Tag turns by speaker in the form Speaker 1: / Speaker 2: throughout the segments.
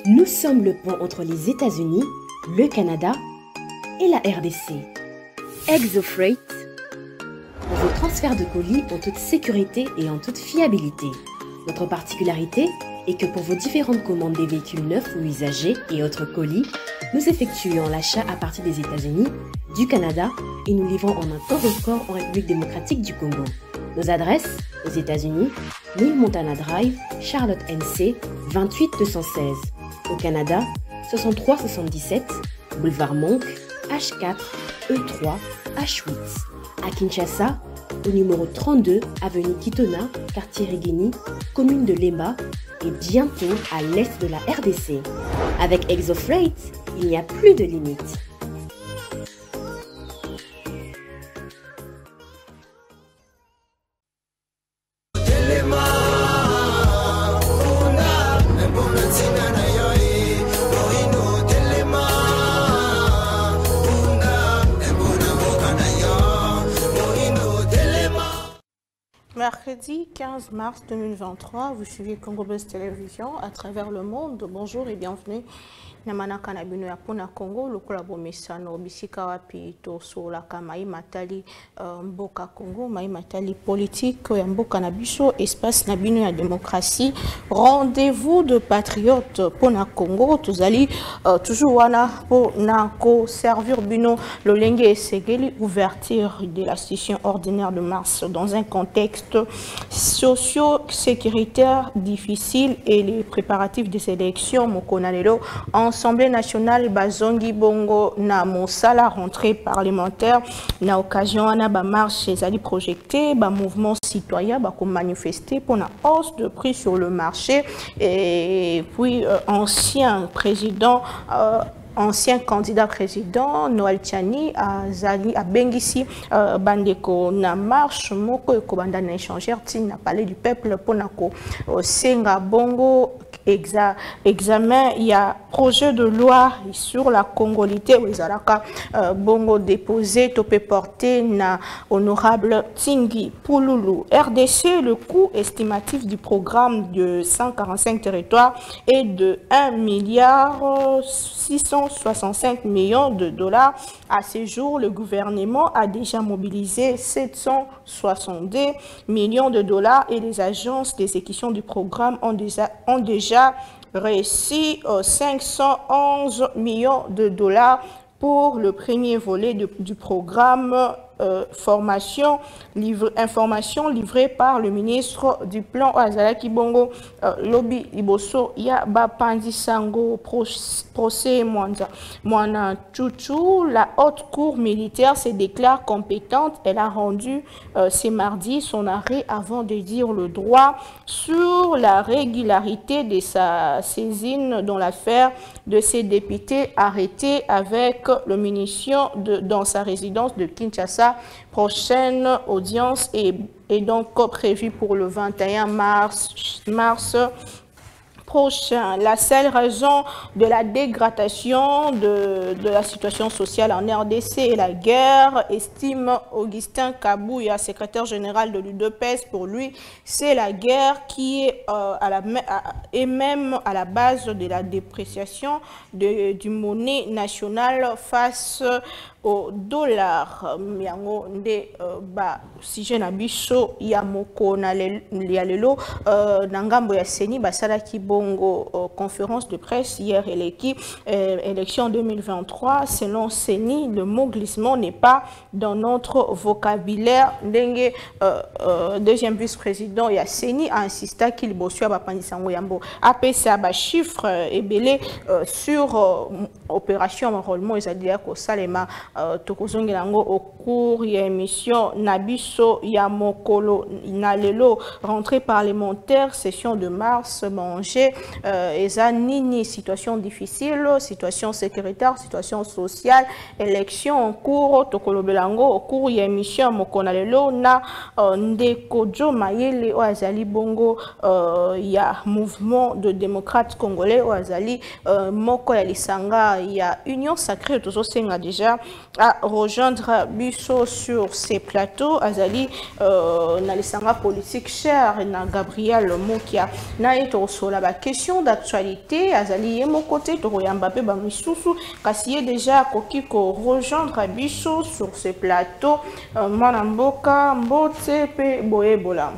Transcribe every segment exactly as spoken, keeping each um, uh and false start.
Speaker 1: Nous sommes le pont entre les États-Unis, le Canada et la R D C. ExoFreight, pour vos transferts de colis en toute sécurité et en toute fiabilité. Notre particularité est que pour vos différentes commandes des véhicules neufs ou usagés et autres colis, nous effectuons l'achat à partir des États-Unis, du Canada et nous livrons en un temps record en République démocratique du Congo. Nos adresses, aux États-Unis, mille Montana Drive, Charlotte N C, vingt-huit deux cent seize. Au Canada, soixante-trois soixante-dix-sept, Boulevard Monk, H quatre, E trois, H huit. À Kinshasa, au numéro trente-deux, avenue Kitona, quartier Rigini, commune de Lemba, et bientôt à l'est de la R D C. Avec ExoFreight, il n'y a plus de limites.
Speaker 2: Mercredi quinze mars deux mille vingt-trois, vous suivez Congo Buzz Télévision à travers le monde. Bonjour et bienvenue. Namanaka na bino ya pona Congo lokola bomesano bisika wapi to sola kamai matali uh, mboka Congo mai matali politique ya mboka na biso espace na bino ya démocratie rendez-vous de patriotes pona Congo tozali uh, toujours wana pona ko servir bino lolenge esegeli ouverture de la session ordinaire de mars dans un contexte socio-sécuritaire difficile et les préparatifs des élections mokonalelo en Assemblée nationale bazongi bongo na mosala rentrée parlementaire na occasion ana ba marche ezali projeté ba mouvement citoyen ba ko manifester pour la hausse de prix sur le marché et puis euh, ancien président euh, ancien candidat président Noël Tchani a zali a bengisi euh, bandeko na marche moko ekobanda na échanger ti na parler du peuple ponako euh, senga bongo Exa, examen, il y a projet de loi sur la congolité où ils euh, bongo déposé, topé porté na honorable Tingi Pouloulou. R D C, le coût estimatif du programme de cent quarante-cinq territoires est de un milliard six cent soixante-cinq millions de dollars. À ce jour, le gouvernement a déjà mobilisé sept cent soixante-deux millions de dollars et les agences d'exécution du programme ont déjà, ont déjà réussi euh, cinq cent onze millions de dollars pour le premier volet de, du programme euh, formation, livre, information livrée par le ministre du plan Azalaki Bongo euh, Lobby Iboso ya Bapandi Sango procès Mwanza Mwana Chouchou. La haute cour militaire se déclare compétente. Elle a rendu euh, ce mardi son arrêt avant de dire le droit sur la régularité de sa saisine dans l'affaire de ces députés arrêtés avec le munition de, dans sa résidence de Kinshasa. Prochaine audience est, est donc prévue pour le vingt et un mars, mars prochain. La seule raison de la dégradation de, de la situation sociale en R D C est la guerre, estime Augustin Kabouya, secrétaire général de l'U D P S. Pour lui, c'est la guerre qui est, euh, à la, à, et même à la base de la dépréciation de, du monnaie nationale face au dollar. Miango nde ba sujet na biso ya moko na lelo na ngambo ya Seni basala ki bongo conférence de presse hier eleki élection deux mille vingt-trois. Selon Seni, le mot glissement n'est pas dans notre vocabulaire. Ndenge deuxième vice-président ya Seni a insisté qu'il bosua ba pandisango yambo apesa ba chiffre ebele sur opération enrôlement ezali ko salema tokozongi nango au cours ya émission Nabiso ya mokolo na lelo rentrée parlementaire session de mars manger euh, eza nini situation difficile, situation sécuritaire, situation sociale, élection en cours tokolobelango au cours ya émission mokolo na lelo na uh, ndeko Jo Mayele o azali bongo uh, ya mouvement de démocrates congolais o azali uh, moko ya lisanga ya union sacrée tozo senga déjà à rejoindre Bisso sur ces plateaux. Azali, euh, na lisanga politique cher, na Gabriel Mokia, na eto sola ba question d'actualité. Azali ye mon côté, to yambape ba misusu, kasi déjà koki ko rejoindre Bisso sur ces plateaux. Euh, Manamboka, Mbote, pe Boyebola.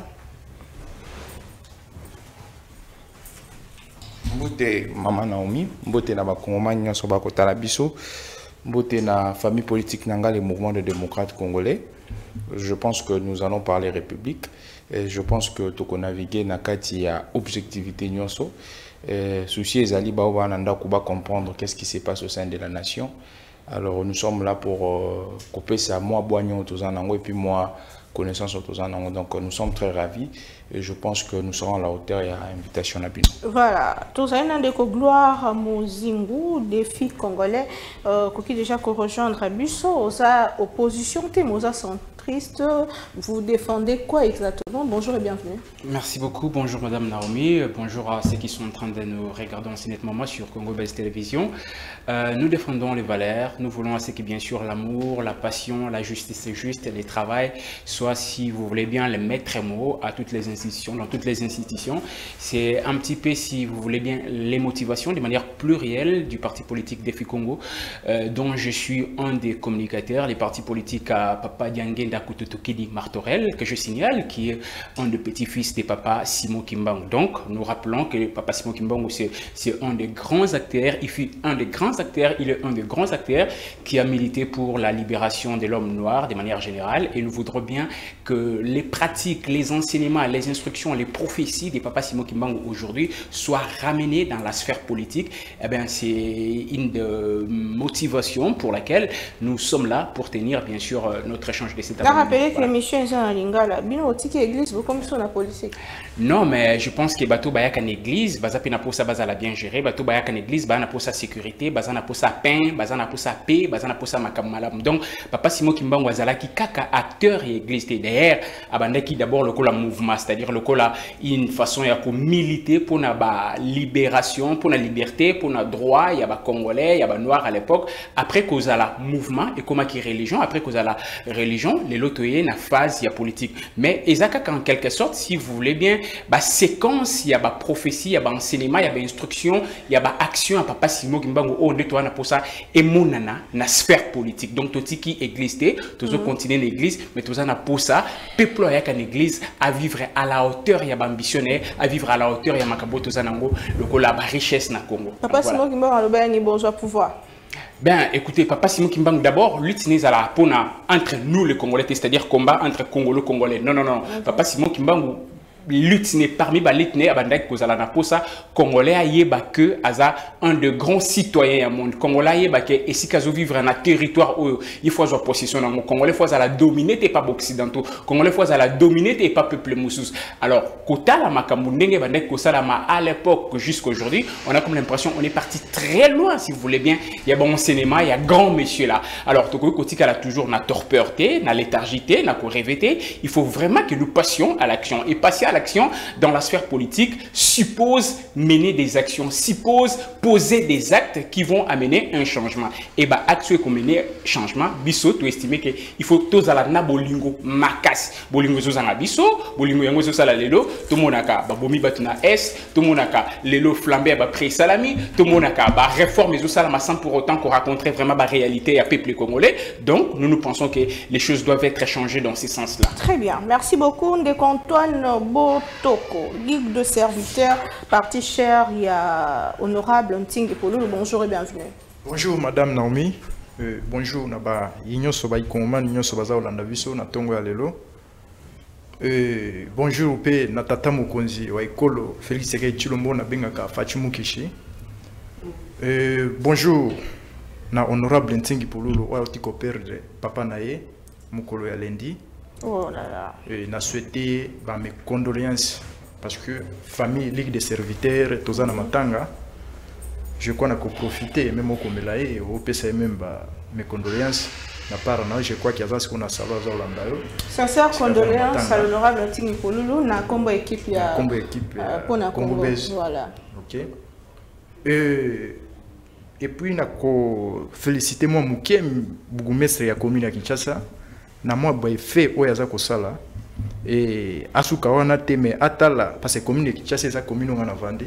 Speaker 3: Mbote Mama Naomi, Mbote na bakongomani nyonso bakotala biso, Mbote na famille politique nanga le mouvement des démocrates congolais. Je pense que nous allons parler République et je pense que toko naviguer na kati ya objectivité nyonso. Souci ezali ba nanda kuba comprendre qu'est-ce qui se passe au sein de la nation. Alors nous sommes là pour euh, couper ça moi boignon tous en ango et puis moi connaissance tous en ango. Donc nous sommes très ravis et je pense que nous serons à la hauteur et à l'invitation à Bino.
Speaker 2: Voilà, tous un de gloire Mozingu, défi congolais, euh, qui déjà qu'on rejoindre Bisso, aux opposition, Témosa centriste, vous défendez quoi exactement? Bonjour et bienvenue.
Speaker 4: Merci beaucoup, bonjour Madame Naomi, bonjour à ceux qui sont en train de nous regarder en ce moment sur Congo Base Télévision. Euh, nous défendons les valeurs, nous voulons à ce que bien sûr l'amour, la passion, la justice juste et le travail soient, si vous voulez bien, les maîtres mots à toutes les institutions, dans toutes les institutions. C'est un petit peu, si vous voulez bien, les motivations de manière plurielle du parti politique Défi Congo, euh, dont je suis un des communicateurs, les partis politiques à Papa Diangenda Kututokidi Martorel, que je signale, qui est un des petits-fils de Papa Simon Kimbangu. Donc, nous rappelons que Papa Simon Kimbangu, c'est un des grands acteurs, il fut un des grands acteurs, il est un des grands acteurs qui a milité pour la libération de l'homme noir de manière générale, et nous voudrons bien que les pratiques, les enseignements, les instructions, les prophéties de Papa Simon Kimbangu aujourd'hui soient ramenées dans la sphère politique. Eh bien, c'est une de motivation pour laquelle nous sommes là pour tenir bien sûr notre échange de cette année.
Speaker 2: Rappelez que l'émission est en lingala. Bien au ticket église, vous comme sur la politique.
Speaker 4: Non, mais je pense que bateau bayak en église, baza pena pour ça baza la bien gérer, bateau bayak en église, baza pour sa sécurité, baza na pour sa pain, baza na pour sa paix, baza na pour sa makamalam. Donc Papa Simon Kimbangu azala ki kaka acteur et église derrière, abandaki d'abord le cola mouvement, c'est-à-dire le cola une façon ya ko militer pour na ba libération, pour la liberté, pour na droit, ya ba congolais, ya ba noir à l'époque. Après cause à la mouvement et comment qui religion, après cause à la religion, les lotoyés na phase ya politique. Mais ezaka en quelque sorte, si vous voulez bien, ba séquence, il y a ba prophétie, il y a ba enseignement, il y a ba instruction, il y a ba action à Papa Simon Kimbangu oh de toi na pour ça et monana na sphère politique. Donc tout qui église té, tous autres continuer l'église, mais tout ça na pour ça, peuple ya qu'en église à vivre à la hauteur, il y a ba ambitionnaire, à vivre à la hauteur, il y a makabo tout ça nango, le ko la richesse na Congo.
Speaker 2: Papa Simon Kimbangu a le besoin pouvoir.
Speaker 4: Ben, écoutez, Papa Simon Kimbangu, d'abord, l'utilisation à la pona entre nous les Congolais, c'est-à-dire combat entre Congolais Congolais. Non, non, non. Okay. Papa Simon Kimbangu, l'utine parmi les litnes abandek kozala na posa congolais ayeba que aza un de grands citoyens du monde congolais ayeba que et si kazo vivre dans un territoire où il faut avoir possession dans le congolais faut la dominer et pas occidentaux congolais faut la dominer et pas peuple moussous. Alors kota la makambu ndenge bandek kosala ma à l'époque jusqu'à aujourd'hui on a comme l'impression on est parti très loin si vous voulez bien il y a bon cinéma il y a grand monsieur là alors toko kotika a toujours na torpeurté na léthargité na ko rêveté il faut vraiment que nous passions à l'action et passer à l'action dans la sphère politique suppose mener des actions, suppose poser des actes qui vont amener un changement. Et bah, acte qu'on mener changement, biso, tu estimes que il faut tous à la na bolingo makas, bolingo zozanga biso, bolingo yango zosala lelo, tout le monde a ba bomi batuna s, tout le monde a lelo flambé ba pré salami, tout le monde a ba réforme zosala sans pour autant qu'on rencontrer vraiment la réalité à peuple congolais. Donc nous nous pensons que les choses doivent être changées dans ce sens-là.
Speaker 2: Très bien, merci beaucoup Ndekontoine Botoko, Ligue de serviteurs, parti cher, il y a honorable Ntingi Polulu, bonjour et bienvenue.
Speaker 5: Bonjour Madame Naomi, euh, bonjour Naba, Inyo Soba Ikonman, Inyo Sobaza Olanda Viso, Natongo Alelo. Euh, bonjour P, Natata Mokonzi, Waikolo, Félix Sekei Chilombo, Nabengaka, Fachimu Kishi. Euh, bonjour na honorable Ntingi Polulu, Waotiko Perdre, Papa Naye, Mukolo Yalendi.
Speaker 2: Oh là là.
Speaker 5: Et n'a souhaité bah, mes condoléances parce que famille Ligue des serviteurs Tozana Matanga je crois qu'on a profité même au Komelaye au P C même bah, mes condoléances na part na je crois qu'il y a ça qu'on a salé à Zolanda.
Speaker 2: Sincère condoléances à l'honorable Ntingi Polulu na combo équipe ya
Speaker 5: combo équipe
Speaker 2: pour na
Speaker 5: Congo Base.
Speaker 2: Voilà.
Speaker 5: OK. Et Et puis na ko féliciter moi muke bourgmestre ya commune ya Kinshasa na moi boy fait oyo aza ko sala et asuka wana te mais atala parce que commune ya Kinshasa eza commune ngana vandi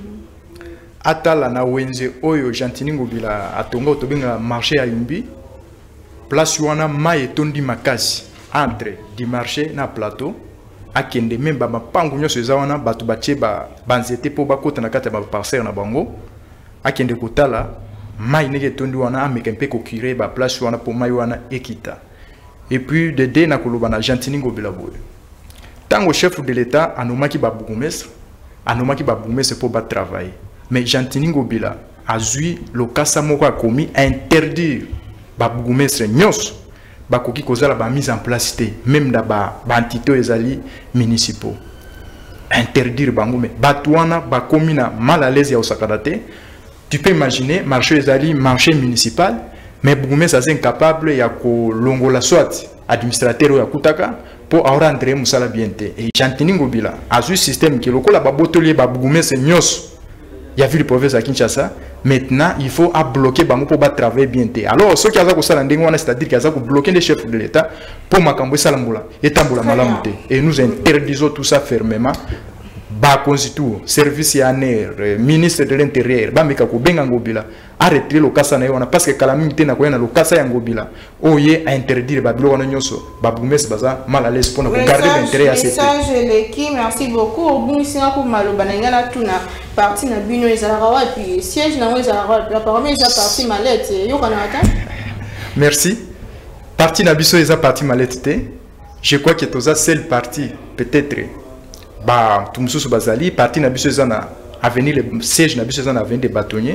Speaker 5: atala na wenze oyo Gentini Ngobila atonga otobenga marché ya Yumbi place wana mai etondi makasi entre du marché na plateau akende même ba mapangu nyonso eza wana bato batie ba banzete po bakota na kati ya ba parcelle na bango akende kotala mai nege tondi wana ameka mpe kokire ba place wana po mai wana ekita et puis de de na koloba na Gentini Ngobila boye tango chef de l'état anomaki ba bourgmestre anomaki ba bourgmestre po ba travailler mais Gentini Ngobila azui lokasa moko akomi interdire ba bourgmestre nyonso bakoki kozala ba mise en place te même da ba entité ezali municipaux interdire bango mais batwana ba komina mal à l'aise ya osakada te. Tu peux imaginer marché ezali marché municipal mais bourgmestre est incapable ya ko longola soit administrateur ya kutaka pour rentrer musala bien te et Gentini Ngobila azui système ki lokola ba botolier ba bourgmestre nyonso ya ville province à Kinshasa. Maintenant, il faut à bloquer bango pour travailler bien. Alors, ce qui a ça c'est-à-dire qu'il y a bloqué les chefs de l'État pour makambo salambola et tambola malamute. Et nous interdisons tout ça fermement. Ba constitue service yaner ministre de l'intérieur ba meka ko benga Ngobila arrêter le kasa na yona parce que calamité na ko na le kasa ya Ngobila oye a interdire ba bilo wana nyonso ba bourgmestre baza mal à l'aise pour nous garder l'intérêt à cette
Speaker 2: message l'équipe merci beaucoup bon singa ko maloba na ngala tuna parti na bino ezalaka wapi siège na ezalaka wapi apparemment eza parti malette yo kana ata
Speaker 5: merci parti na biso eza parti malette te je crois que toza seul parti peut-être bah tout mususu bazali parti na biso ezana avenir le siège na biso ezana avenir des bâtonniers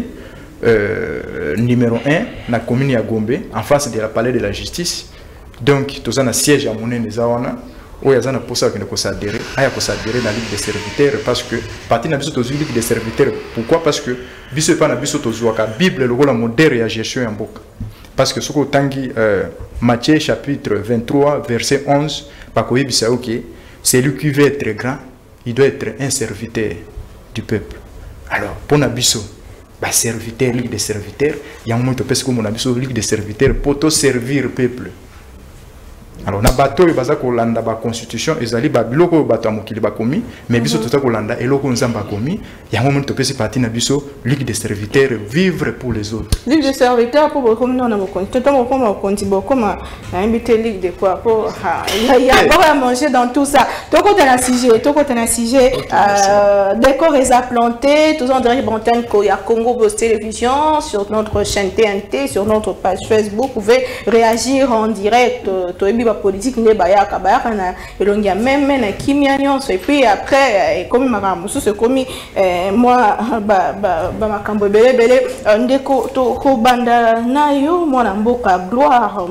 Speaker 5: euh, numéro un na commune ya Gombe en face de la palais de la justice donc tozana siège à monene zawana oya zana posa que ne ko s'adhérer aya ko s'adhérer na ligue des serviteurs parce que parti na biso tozu ligue des serviteurs pourquoi parce que biso pa na biso tozuaka bible lokola modèle ya gestion ya mboka parce que soko tangi euh, Matthieu chapitre vingt-trois verset onze pa ko yebisa OK c'est lui qui veut être grand il doit être un serviteur du peuple. Alors, pour Nabiso, bah, serviteur, ligue des serviteurs, il y a un moment où on mon Nabiso, ligue des serviteurs, pour te servir le peuple. Alors, na bateau, il y a la constitution, il y a le bateau qui est commis, mais biso tout ça, il y a commis, il y a un moment où on parti Nabiso, ligue des serviteurs, vivre pour les autres.
Speaker 2: Ligue des serviteurs, pour beaucoup, non, non, tout le temps, on continue, comme on a invité ligue de quoi, pour, il y a pas à manger dans tout ça. Tout côté un sujet, tout côté un sujet, décor est planté, tout ça, on dirait bon il y a Congo Post Télévision, sur notre chaîne T N T, sur notre page Facebook, vous pouvez réagir en direct, politique n'est pas ya kabaya na elongi même na kimia nyonso et puis après comme makambo so c'est comme moi ba ba ba makambo belé belé ndeko to ko banda na yo mwana mboka gloire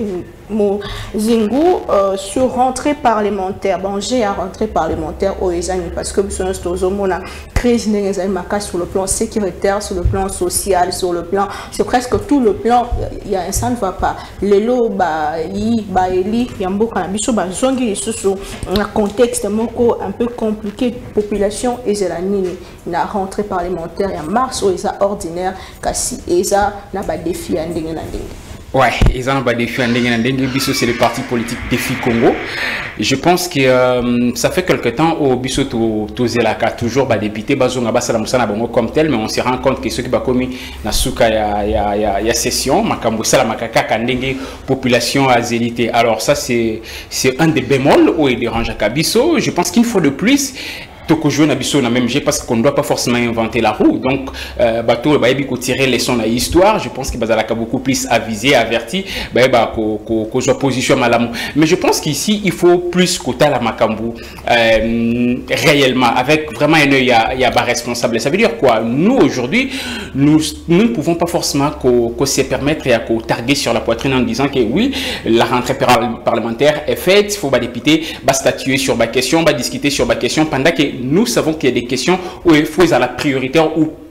Speaker 2: Mozingu euh, sur rentrée parlementaire bon j'ai à rentrée parlementaire au Ezani parce que nous sommes na crise sur le plan sécuritaire sur le plan social sur le plan c'est presque tout le plan il y a un ça ne va pas les lots ba yi ba eli yamboka na biso ba zongi lisusu un contexte moko un peu compliqué population ezalani na rentrée parlementaire en mars au eza ordinaire kasi eza na ba défi ya ndenge na ndenge.
Speaker 4: Ouais, ils ont un défi en Dengue, c'est le parti politique Défi Congo. Je pense que euh, ça fait quelque temps au Bisso Tozelaka, toujours bah, député Bazonga Bassala Moussana Bongo comme tel, mais on se rend compte que ceux qui ont commis Nasuka ya ya ya ya session, Makambo Sala Makaka Kandenge, population azélité. Alors ça c'est c'est un des bémols où il dérange à Kabiso. Je pense qu'il faut de plus. Toko jouer na biso na même G parce qu'on ne doit pas forcément inventer la roue. Donc euh, bateau ba yebi ko tirer leçon na histoire, je pense que bazalaka beaucoup plus avisé, averti, ba ba ko ko ko soit position malamu. Mais je pense qu'ici il faut plus kota la makambu euh, réellement avec vraiment un œil il y a ba responsable. Ça veut dire quoi? Nous aujourd'hui, nous nous ne pouvons pas forcément ko ko se permettre et à ko targuer sur la poitrine en disant que oui, la rentrée parlementaire est faite, il faut ba député, ba statuer sur ba question, ba discuter sur ba question pendant que nous savons qu'il y a des questions où il faut à la prioritaire ou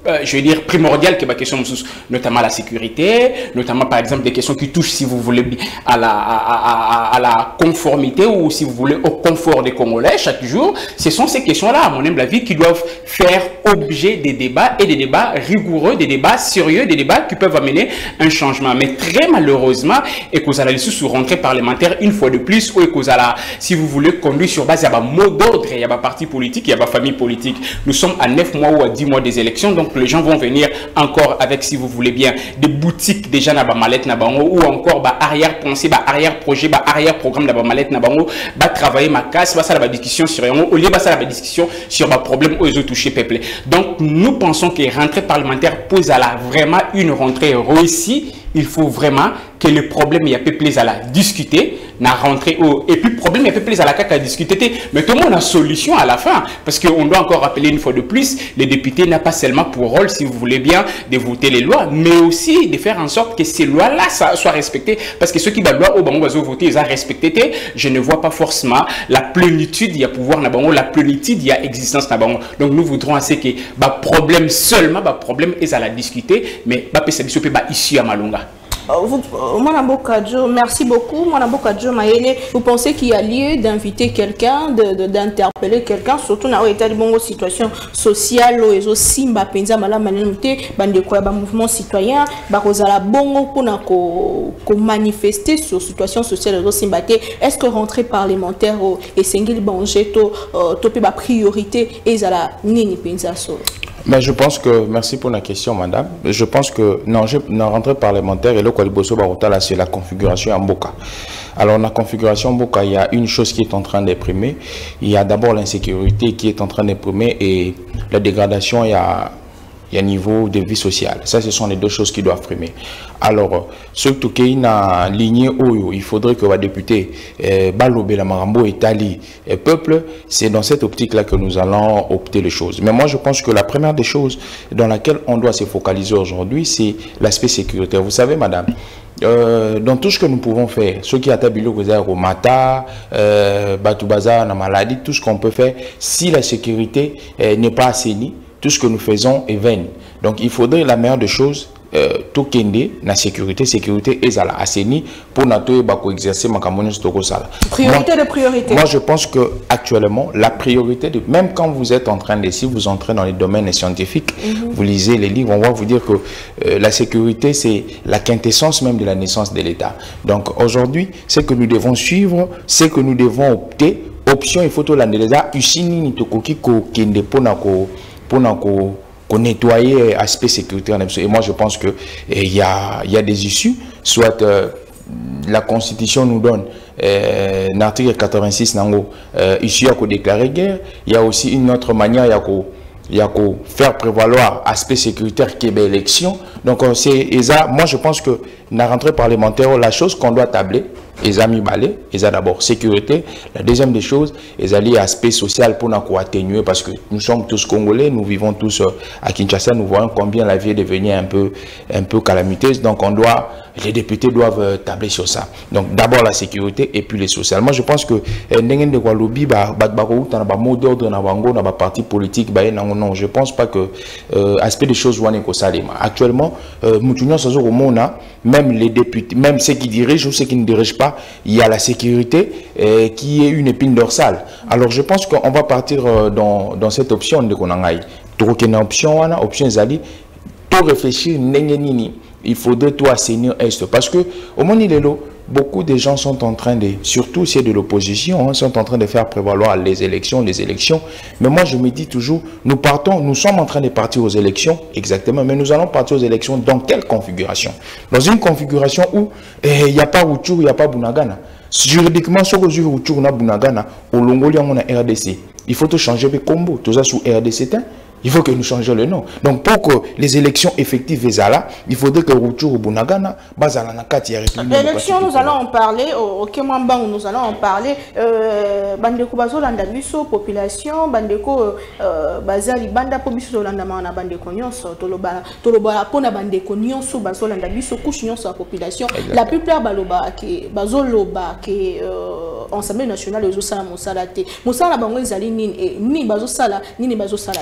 Speaker 4: euh, je veux dire, primordiales que ma question, notamment la sécurité, notamment par exemple des questions qui touchent, si vous voulez, à la, à, à, à la conformité ou si vous voulez au confort des Congolais chaque jour. Ce sont ces questions-là, à mon humble avis, qui doivent faire objet des débats et des débats rigoureux, des débats sérieux, des débats qui peuvent amener un changement. Mais très malheureusement, et que vous allez sous rentrée parlementaire une fois de plus, ou que vous allez, si vous voulez, conduire sur base, il y a un mot d'ordre, il y a un parti politique, il y a une famille politique. Nous sommes à neuf mois ou à dix mois des élections, donc les gens vont venir encore avec, si vous voulez bien, des boutiques déjà na ba mallette na bango, ou encore ba arrière pensée, ba arrière projet, ba arrière programme na ba mallette na bango, ba travailler ma casse, ba ça la discussion sur yon, au lieu ba ça la discussion sur ba problème aux autres touchés peuple. Donc nous pensons que rentrée parlementaire pose à la vraiment une rentrée réussie. Il faut vraiment que le problème il y a peu plus à la discuter, na rentrer au et puis le problème il y a peu plus à la caca à discuter, mais tout le monde a solution à la fin parce qu'on doit encore rappeler une fois de plus, les députés n'ont pas seulement pour rôle, si vous voulez bien, de voter les lois, mais aussi de faire en sorte que ces lois-là soient respectées, parce que ceux qui doivent loi au bango voter, ils ont respecté. Je ne vois pas forcément la plénitude, il y a pouvoir na bango, la plénitude, il y a existence na bango. Donc nous voudrons assez que bah problème seulement, bah problème est à la discuter, mais bah peut se bah ici à Malunga.
Speaker 2: Merci beaucoup. Vous pensez qu'il y a lieu d'inviter quelqu'un, d'interpeller de, quelqu'un, surtout dans l'état de bonne situation sociale, et aussi le mouvement citoyen, pour manifester sur la situation sociale. Est-ce que rentrer parlementaire et Sengil Banger, la priorité est à la nini pensaso?
Speaker 3: Mais je pense que, merci pour la question, madame. Je pense que, non, je, dans la rentrée parlementaire, et le Kwaliboso Barota, c'est la configuration en Boka. Alors, dans la configuration en Boka, il y a une chose qui est en train d'imprimer. Il y a d'abord l'insécurité qui est en train d'imprimer et la dégradation, il y a, il y a un niveau de vie sociale. Ça, ce sont les deux choses qui doivent primer. Alors, surtout qu'il y a une lignée où il faudrait que les députés, Balobé, la Marambo, Italie, et peuple, c'est dans cette optique-là que nous allons opter les choses. Mais moi, je pense que la première des choses dans laquelle on doit se focaliser aujourd'hui, c'est l'aspect sécuritaire. Vous savez, madame, Euh, dans tout ce que nous pouvons faire, ceux qui attaquent au Mata, euh, Batoubaza, la maladie, tout ce qu'on peut faire, si la sécurité euh, n'est pas assainie, tout ce que nous faisons est vain. Donc il faudrait la meilleure des choses, euh, tout kende, la sécurité, sécurité est à la assainie pour notre exercer ma
Speaker 2: priorité de priorité.
Speaker 3: Moi je pense que actuellement la priorité de, même quand vous êtes en train de, si vous entrez dans les domaines scientifiques, mm-hmm. vous lisez les livres, on va vous dire que euh, la sécurité c'est la quintessence même de la naissance de l'État. Donc aujourd'hui, ce que nous devons suivre, c'est que nous devons opter. Option, il faut tout l'analyser. Usini ni tokoki ko kende pona ko pona ko qu'on nettoyer l'aspect sécuritaire. Et moi, je pense qu'il y a, y a des issues. Soit euh, la Constitution nous donne euh, l'article quatre-vingt-six, euh, issu à déclarer guerre. Il y a aussi une autre manière, il y a qu'à faire prévaloir l'aspect sécuritaire qui est l'élection. Donc, c'est ça. Moi, je pense que dans la rentrée parlementaire, la chose qu'on doit tabler, les amis balais, ils ont d'abord sécurité. La deuxième des choses, ils ont l'aspect social pour nous atténuer parce que nous sommes tous Congolais, nous vivons tous à Kinshasa, nous voyons combien la vie est devenue un peu, un peu calamiteuse. Donc on doit, les députés doivent tabler sur ça. Donc d'abord la sécurité et puis les sociales. Moi je pense que n'engen de Gualoubi, bah, bah, bah, bah, bah, mot d'ordre dans Bango, dans parti politique, bah, non, non, je pense pas que euh, aspect des choses ouane ko salima. Actuellement, euh, même les députés, même ceux qui dirigent ou ceux qui ne dirigent pas, il y a la sécurité euh, qui est une épine dorsale. Alors je pense qu'on va partir euh, dans, dans cette option de Konangaï. Donc il y a une option, une option Zali, tout réfléchir, il faudrait tout assainir Est. Parce que au moment où beaucoup de gens sont en train de, surtout ceux de l'opposition, hein, sont en train de faire prévaloir les élections, les élections. Mais moi je me dis toujours, nous partons, nous sommes en train de partir aux élections, exactement, mais nous allons partir aux élections dans quelle configuration? Dans une configuration où il eh, n'y a pas Rutshuru, il n'y a pas Bunagana. Juridiquement, sur le Rutshuru, on a Bunagana, au Longolia, on a R D C. Il faut tout changer de combo, tout ça sous R D C. Il faut que nous changions le nom. Donc, pour que les élections effectives soient là, il faudrait que Rutshuru Bunagana, Bazala Nakati,
Speaker 2: l'élection, nous allons en parler. Au Kemwamba, nous allons en parler. Bandeko Bazo Landabiso, population, Bandeko Bazali Banda Pobiso Landamana, Bandeko Nyonso, Toloba, Toloba, Pona Bandeko Nyonso, Bazo Landabiso, Couche Nyonso, la population. La plupart Baloba, qui Bazo Loba, qui Assemblée nationale, Ozo Sala Mosalate. Mosala Bango Zali Ni, Ni Bazo Sala, Ni Bazo Salate.
Speaker 3: Non, non.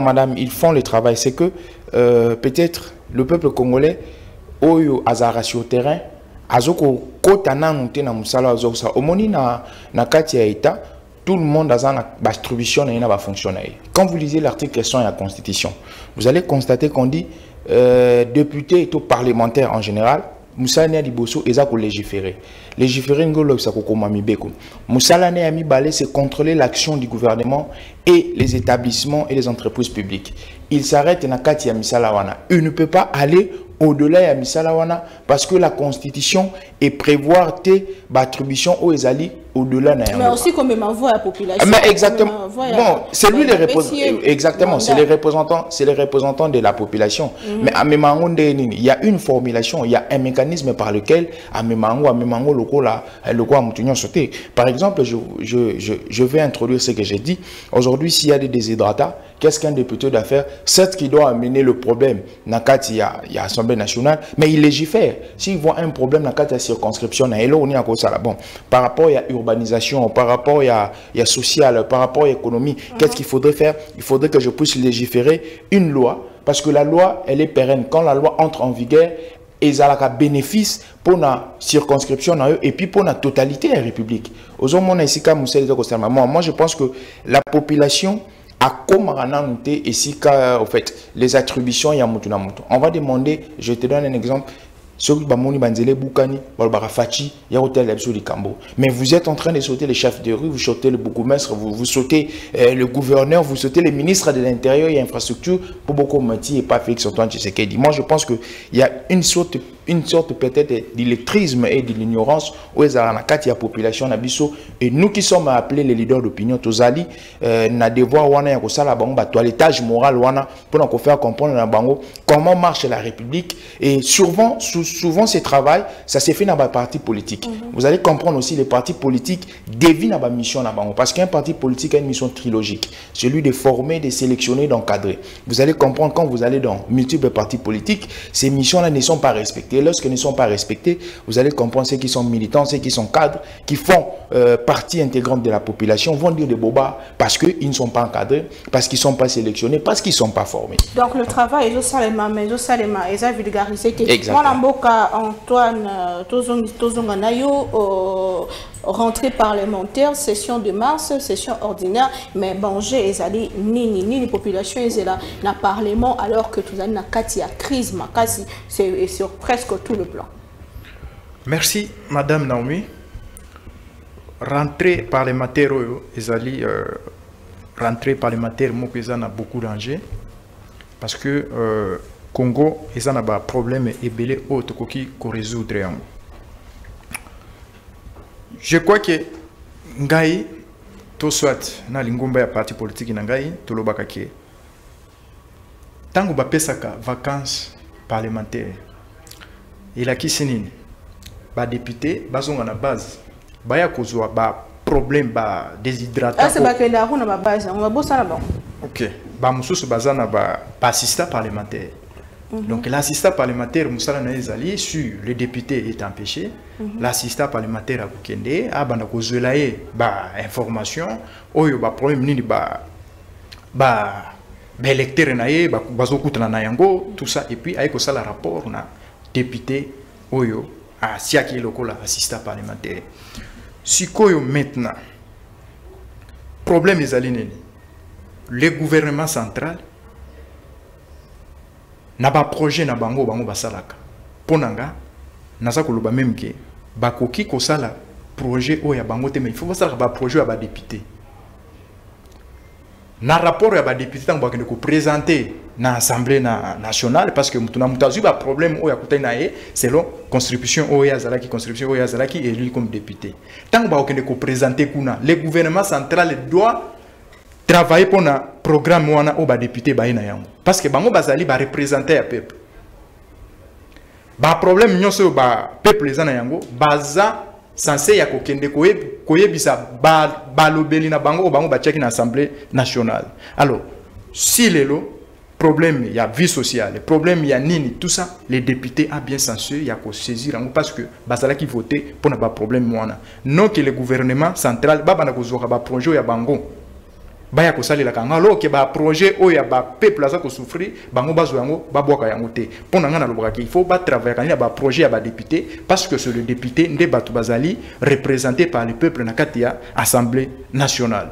Speaker 3: madame, ils font le travail. C'est que euh, peut-être le peuple congolais, oyo azara sur terrain, azoko kota na nute na musala azoko sa. Omoni na na kati ya État, tout le monde a une distribution et va fonctionner. Quand vous lisez l'article cent de la Constitution, vous allez constater qu'on dit euh, députés et tout parlementaires en général, Moussa Nia Liboso et Zako légiférer. Légiférer ngolo sa kokoma mibeko. Moussa Nia mi balé c'est contrôler l'action du gouvernement et les établissements et les entreprises publiques. Il s'arrête na kati ya misala wana. Il ne peut pas aller au-delà ya misala wana parce que la Constitution est prévoir tes attributions aux ezali au-delà na.
Speaker 2: Mais aussi comme m'envoie la population.
Speaker 3: Mais exactement. Bon, c'est lui les représentants. Exactement, c'est les représentants, c'est les représentants de la population. Mm-hmm. Mais à Memango il y a une formulation, il y a un mécanisme par lequel à Memango, à Memango le là, le quoi moutonnion sauté. Par exemple, je, je, je, je vais introduire ce que j'ai dit. Aujourd'hui, s'il y a des déshydratats, qu'est-ce qu'un député doit faire? Certes qu'il doit amener le problème, il y a l'Assemblée nationale, mais il légifère. S'il voit un problème dans la circonscription, bon, par rapport à l'urbanisation, par rapport à la social, par rapport à l'économie, uh-huh. Qu'est-ce qu'il faudrait faire? Il faudrait que je puisse légiférer une loi, parce que la loi, elle est pérenne. Quand la loi entre en vigueur, ils ont un bénéfice pour la circonscription et puis pour la totalité de la République. Moi, je pense que la population a comme noté ici en fait les attributions il y a on va demander, je te donne un exemple. Mais vous êtes en train de sauter les chefs de rue, vous sautez le bourgmestre, vous, vous sautez euh, le gouverneur, vous sautez les ministres de l'Intérieur et infrastructure pour beaucoup Mati et pas Félix Antoine Tshisekedi. Moi, je pense qu'il y a une sorte, une sorte peut-être d'électrisme et de l'ignorance où il y a la population et nous qui sommes appelés les leaders d'opinion, Tozali, na devoir wana ya kosala bango ba toilettage moral wana pour nous faire comprendre na bango comment marche la République et souvent sous souvent ce travail, ça se fait dans les partis politiques. Mm-hmm. Vous allez comprendre aussi les partis politiques dévinent la mission parce qu'un parti politique a une mission trilogique, celui de former, de sélectionner, d'encadrer. Vous allez comprendre quand vous allez dans multiples partis politiques, ces missions-là ne sont pas respectées. Lorsqu'elles ne sont pas respectées, vous allez comprendre ceux qui sont militants, ceux qui sont cadres, qui font euh, partie intégrante de la population, vont dire des bobas parce qu'ils ne sont pas encadrés, parce qu'ils ne sont pas sélectionnés, parce qu'ils ne sont pas formés. Donc
Speaker 2: le travail, ils ont vulgarisé.
Speaker 3: Exactement.
Speaker 2: Antoine Tozonganayo, rentrée parlementaire, session de mars, session ordinaire, mais Banger et Zali, ni ni ni les populations et là, na parlement alors que tout na katia crise makasi, c'est sur presque tout le plan.
Speaker 5: Merci Madame Naomi. Rentrée parlementaire Ezali, euh, rentrée parlementaire Mokezana a beaucoup d'enjeux parce que euh, Congo, ils ont un problème et belé autre qui résoudre. Je crois que Ngai, tout soit na lingomba ya parti politique Ngai, tout le bakake. Tango ba pesaka vacances parlementaires. Il a qui sinine. Ba député, bazonga na base. Ba ya kozwa ba problème ba déshydratation.
Speaker 2: Ah c'est ba que la rue na ba base, on va bosser là-bas.
Speaker 5: OK. Ba mususu bazana ba assistant parlementaire. Mm-hmm. Donc l'assistant parlementaire Moussala Naezali sur le député est empêché. Mm-hmm. L'assistant parlementaire a Bukende a banda kozelaye ba information oyo ba problème nini ba ba ba électeur naé ba bazokutana na yango tout ça et puis ayeko sala rapport na député oyo a siaki lokola assistant parlementaire. Sikoyo maintenant problème ezali nini? Le gouvernement central na ba projet na bango bango basalaka ponanga naza koloba même que bakoki ko sala projet o ya bango te mais il faut basala ba projet ya ba député na rapport ya ba député tango bakende ko présenter na assemblée na nationale parce que mutuna mutazu ba problème o ya kutana e selon constitution o ya zalaki constitution o ya zalaki élu comme député tango bakende ko présenter kuna le gouvernement central doit travailler pour un programme wana o ba député ba ina yango parce que bango bazali ba représenter ya peuple ba problème nyonso ba peuple ezana yango baza censé ya kokende koye koyebisa ba balobeli na bango bango ba tchaki na assemblée nationale. Alors si lelo problème il y a vie sociale, problème il y a nini tout ça les députés a bien censé il y a ko saisir yango parce que bazala qui voter pour na ba problème wana non que le gouvernement central ba bana ko zoka ba projet ya bango baya ko salela kanga lo ke ba projet o ya ba peuple aza ko souffrir bango bazo yango ba boka yango te pona ngana lo baka il faut ba travailler kanga ba projet ya ba député parce que c'est le député nde batu bazali représenté par le peuple na kati ya assemblée nationale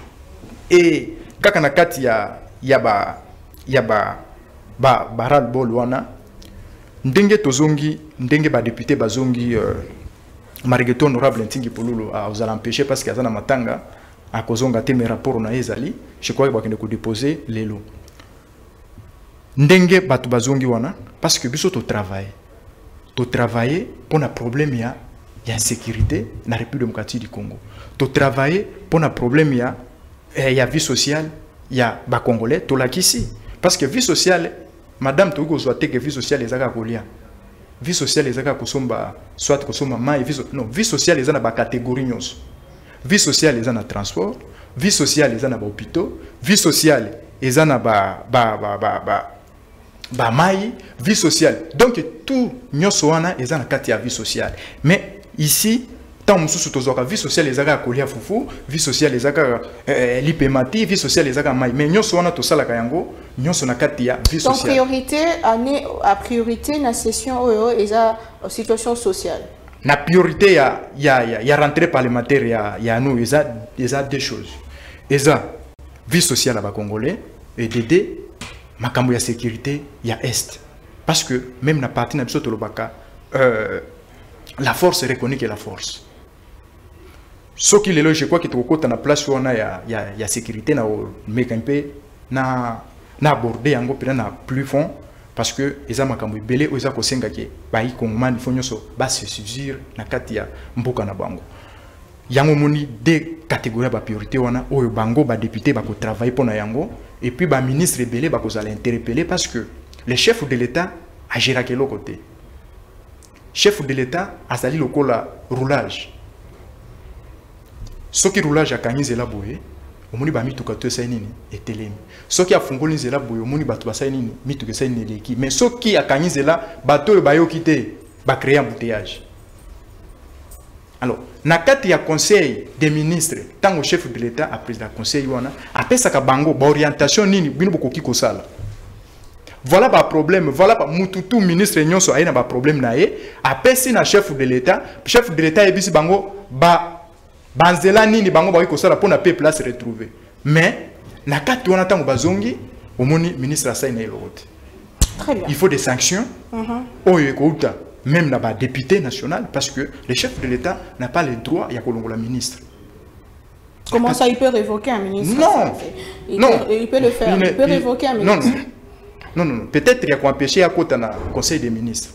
Speaker 5: et kaka na kati ya ya ba ya ba ba baral bol wana ndenge tozongi ndenge ba député bazongi euh, Marigeto honorable Ntingi Pululu a vous empêcher parce qu'il y a un matanga à kozonga te mes rapports na ezali je crois que bakende ko déposer lelo ndenge batu bazongi wana parce que biso to travailler to travailler pour un problème ya ya sécurité na République démocratique du Congo to travailler pour un problème ya eh, ya vie sociale ya ba congolais to la kisi parce que vie sociale madame to go soit que vie sociale ezaka kolia vie sociale ezaka kosomba soit kosomba mai vie so, non vie sociale ezana ba catégorie nyonso vie sociale ezana transport vie sociale ezana ba hôpitaux vie sociale ezana ba ba ba ba ba, ba mai vie sociale donc tout nyonso wana ezana kati ya vie sociale mais ici tant mususu tozoka vie sociale ezaka kolia fufu vie sociale ezaka euh, lipemati vie sociale ezaka mai mais nyonso wana tosala ka yango nyonso na kati ya vie sociale.
Speaker 2: Donc priorité année à priorité na session oyo eza situation sociale.
Speaker 5: Na priorité ya ya ya, ya rentrée parlementaire ya ya nous eza eza deux choses. Eza vie sociale ba congolais et dédé makambo ya sécurité ya est parce que même na partie na biso tolobaka euh, la force reconnaît que la force. Ce qui est là, je crois que tu as na place où on a ya ya ya sécurité na mekampe na na aborder yango pena na plus fond parce que eza makambo belé o eza ko senga ke ba ikongman fonyo so ba se saisir na kati ya mboka na bango yango moni deux catégories ba priorité wana oyo bango ba député ba ko travailler pona yango et puis ba ministre belé ba ko za l'interpeller parce que le chef de l'état a géré quel côté chef de l'état a sali lokola roulage. Ce qui roulage à Kanizela Boye, au moni ba mituka to sainini etelemi. Ce qui a fungoli nzela Boye, au moni batu ba sainini mituka sainini leki. Mais ce qui a Kanizela bato ba yo kité ba créer embouteillage. Alors, na kati ya conseil des ministres, tant au chef de l'état a pris la conseil wana, après ça ka bango ba orientation nini bino bokoki ko sala. Voilà ba problème, voilà ba mututu ministre nyonso aina ba problème na ye, après si na chef de l'état, chef de l'état ebisi bango ba banzela nini bango ba ko sala pona peuple se retrouver mais na kati wana tango bazongi omoni ministre a saina elote
Speaker 2: très bien il
Speaker 5: faut des sanctions mm-hmm. Oyo ekouta même na ba député national parce que le chef de l'état n'a pas le droit ya kolongola ministre.
Speaker 2: Comment ça il peut révoquer un ministre?
Speaker 5: Non
Speaker 2: il
Speaker 5: non
Speaker 2: peut, il peut le faire il, il peut il, révoquer un ministre.
Speaker 5: Non non non, non. Peut-être il y a quoi empêcher à côté na conseil des ministres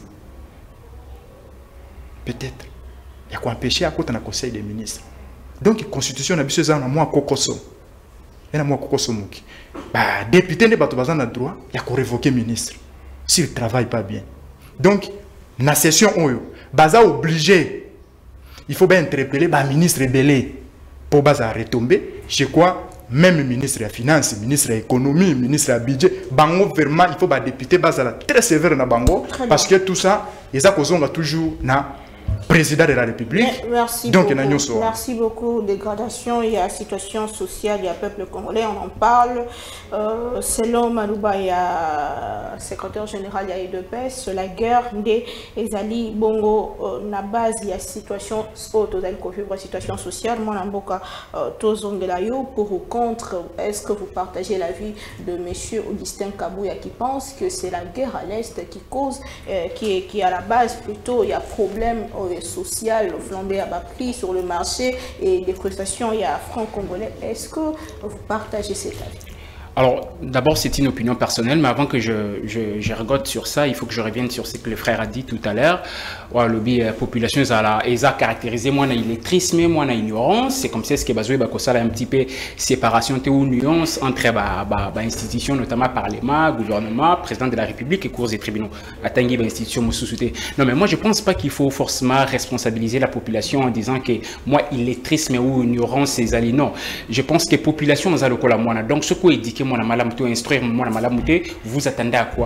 Speaker 5: peut-être il y a quoi empêcher à côté na conseil des ministres. Donc la constitution na biso za na moi kokoso. Na moi kokoso muki. Bah député ne bato bazana droit ya ko révoquer ministre s'il travaille pas bien. Donc na session oyo baza obligé il faut bien interpeller ba ministre belé pour baza retomber. Je crois même ministre des finances, ministre de l'économie, ministre du budget, bango vraiment il faut ba député baza très sévère na bango parce que tout ça ils a kozonga toujours na président de la République.
Speaker 2: Merci
Speaker 5: donc
Speaker 2: beaucoup. Merci beaucoup. Dégradation, il y a situation sociale, il y a peuple congolais, on en parle. Euh, selon Malouba, il y a secrétaire général, il y a U D P S, la guerre des Ezali Bongo, na base, il y a situation, situation sociale, mon amboka, tozongelayo, pour ou contre, est-ce que vous partagez l'avis de M. Augustin Kabouya qui pense que c'est la guerre à l'Est qui cause, euh, qui est qui à la base plutôt, il y a problème social, flambé à bas prix sur le marché et des prestations, il y a franc-congolais. Est-ce que vous partagez cet avis?
Speaker 4: Alors, d'abord, c'est une opinion personnelle, mais avant que je, je, je regote sur ça, il faut que je revienne sur ce que le frère a dit tout à l'heure. Ouais, le la population est caractérisée, moi, on a illettrisme, moi, on a ignorance. C'est comme ça ce qui est basé, ça a un petit peu séparation ou nuance entre bah, bah, bah, institutions, notamment Parlement, gouvernement, président de la République et cours et tribunaux. Atteindre bah, institutions, non, mais moi, je ne pense pas qu'il faut forcément responsabiliser la population en disant que moi, illettrisme ou ignorance, c'est ali. Non, je pense que la population, nous a le col à moi. Donc, ce qui est dit que moi, malamouté, instruire moi, malamouté, vous attendez à quoi?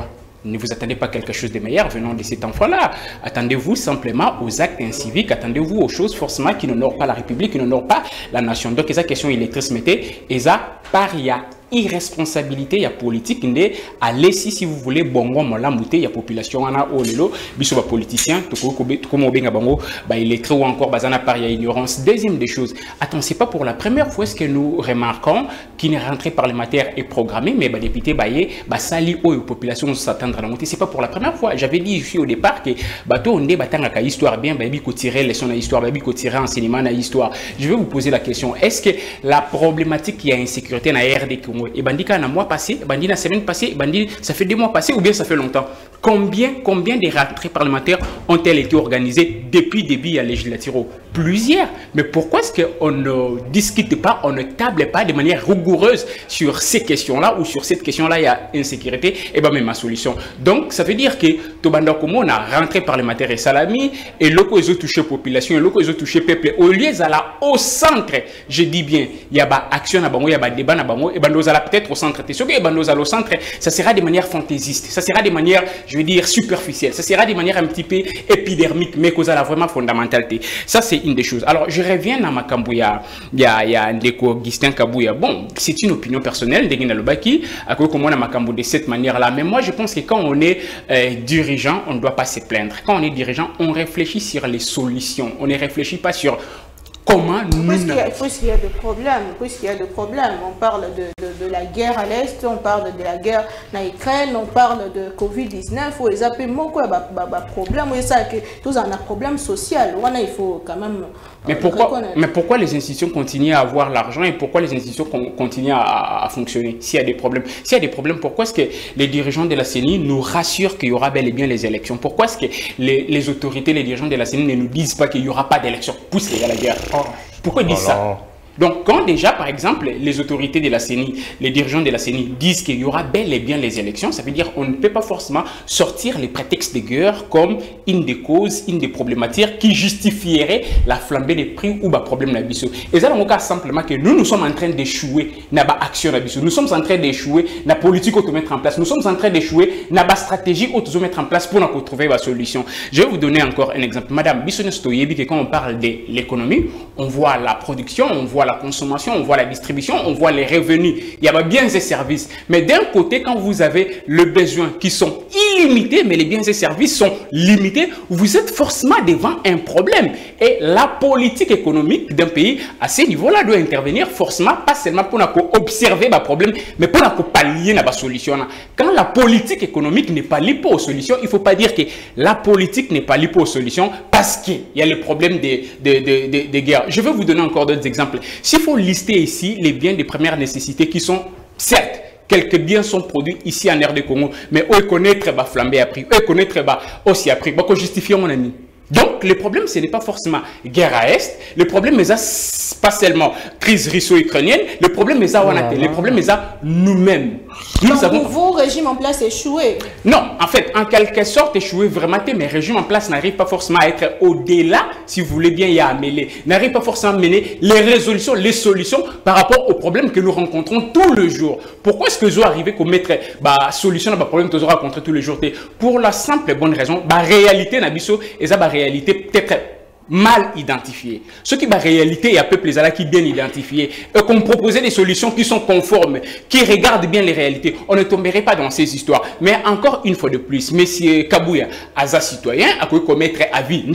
Speaker 4: ne vous attendez pas quelque chose de meilleur venant de cet enfant-là. Attendez-vous simplement aux actes inciviques, attendez-vous aux choses forcément qui n'honorent pas la République, qui n'honorent pas la nation. Donc, esa question électrice, mettez, esa paria. Irresponsabilité, il y a politique, il a laissé, si vous voulez, bongo, il y a population, il y a olelo, biso ba politicien, comme obenga bango, ba illettré ou encore bazana par il y a ignorance. Deuxième des choses, attends, c'est pas pour la première fois ce que nous remarquons qu'une rentrée parlementaire est programmée, mais ba député baye, ba sali ou population s'attendre à la montée. C'est pas pour la première fois. J'avais dit ici au départ que bato on est batanga ka histoire bien, ba bi ko tirer leçon à histoire, ba bi ko tirer enseignement à histoire. Je vais vous poser la question, est-ce que la problématique qui a insécurité na R D Congo et Bandi a un mois passé, Bandi la semaine passée, Bandi ça fait deux mois passés ou bien ça fait longtemps. Combien, combien de rentrées parlementaires ont-elles été organisées depuis le début de la législature? Plusieurs. Mais pourquoi est-ce qu'on ne discute pas, on ne table pas de manière rigoureuse sur ces questions-là ou sur cette question-là, il y a insécurité, et bien même ma solution. Donc ça veut dire que Tobanda Komo, on a rentré parlementaire et salami, et l'autre ils ont touché population, et l'autre ils ont touché peuple. Au lieu d'aller au centre, je dis bien, il y a pas action, il y a pas débat, et bien nous allons peut-être au centre. Ce que nous allons au centre, ça sera de manière fantaisiste, ça sera de manière, je veux dire, superficielle, ça sera de manière un petit peu épidermique, mais qu'on a vraiment fondamentalité. Ça c'est une des choses. Alors je reviens à ma Kambouya, il y a, il y a Ndeko Augustin Kabouya. Bon, c'est une opinion personnelle, Ndegina Lobaki, à quoi comment on a ma Kambou de cette manière-là. Mais moi je pense que quand on est euh, dirigeant, on ne doit pas se plaindre. Quand on est dirigeant, on réfléchit sur les solutions. On ne réfléchit pas sur comment nous...
Speaker 2: Puisqu'il y a des problèmes, puisqu'il y a des problèmes, on parle de, de, de la guerre à l'Est, on parle de la guerre en Ukraine, on parle de Covid dix-neuf, où ils appellent mon quoi, bah, bah, bah, problème, où ça que tous en a problème social, où il faut quand même...
Speaker 4: Mais pourquoi, mais pourquoi les institutions continuent à avoir l'argent et pourquoi les institutions continuent à, à fonctionner s'il y a des problèmes? S'il y a des problèmes, pourquoi est-ce que les dirigeants de la C E N I nous rassurent qu'il y aura bel et bien les élections? Pourquoi est-ce que les, les autorités, les dirigeants de la C E N I ne nous disent pas qu'il n'y aura pas d'élections puisqu'il y a la guerre? Pourquoi ils disent ça? Donc, quand déjà, par exemple, les autorités de la C E N I, les dirigeants de la C E N I disent qu'il y aura bel et bien les élections, ça veut dire qu'on ne peut pas forcément sortir les prétextes de guerre comme une des causes, une des problématiques qui justifierait la flambée des prix ou le problème de la biso. Et ça, on cas simplement que nous, nous sommes en train d'échouer dans l'action de la biso. Nous sommes en train d'échouer dans la politique qu'on mettre en place. Nous sommes en train d'échouer dans la stratégie qu'on mettre en place pour nous trouver la solution. Je vais vous donner encore un exemple. Madame Bissone Stoyebi, quand on parle de l'économie, on voit la production, on voit la consommation, on voit la distribution, on voit les revenus. Il y a biens et services. Mais d'un côté, quand vous avez le besoin qui sont illimités, mais les biens et services sont limités, vous êtes forcément devant un problème. Et la politique économique d'un pays, à ce niveau-là, doit intervenir forcément, pas seulement pour observer le problème, mais pour pallier la solution. Quand la politique économique n'est pas liée aux solutions, il ne faut pas dire que la politique n'est pas liée aux solutions parce qu'il y a le problème des de, de, de, de guerres. Je vais vous donner encore d'autres exemples. S'il faut lister ici les biens de première nécessité qui sont, certes, quelques biens sont produits ici en R D Congo, mais eux connaître bah flambé à prix, eux connaître bah aussi à prix, bah qu'on justifie mon ami. Donc, le problème, ce n'est pas forcément guerre à Est. Le problème, c'est pas seulement crise russo-ukrainienne. Le problème, c'est le problème, c'est nous-mêmes. Nous
Speaker 2: Donc,
Speaker 4: avons...
Speaker 2: vos régimes en place échoué.
Speaker 4: Non, en fait, en quelque sorte, échoué vraiment, mais régime en place n'arrive pas forcément à être au-delà, si vous voulez bien y mêler, n'arrive pas forcément à mener les résolutions, les solutions par rapport aux problèmes que nous rencontrons tous les jours. Pourquoi est-ce que vous arrivez à mettre bah, solution à des problèmes que vous rencontrez tous les jours? Pour la simple et bonne raison, la réalité, et ça, la réalité peut-être mal identifiée. Ce qui est la réalité, il y a peuple qui bien identifié, et qu'on proposait des solutions qui sont conformes, qui regardent bien les réalités. On ne tomberait pas dans ces histoires. Mais encore une fois de plus, M. Kabouya, Aza citoyen, a pu commettre avis.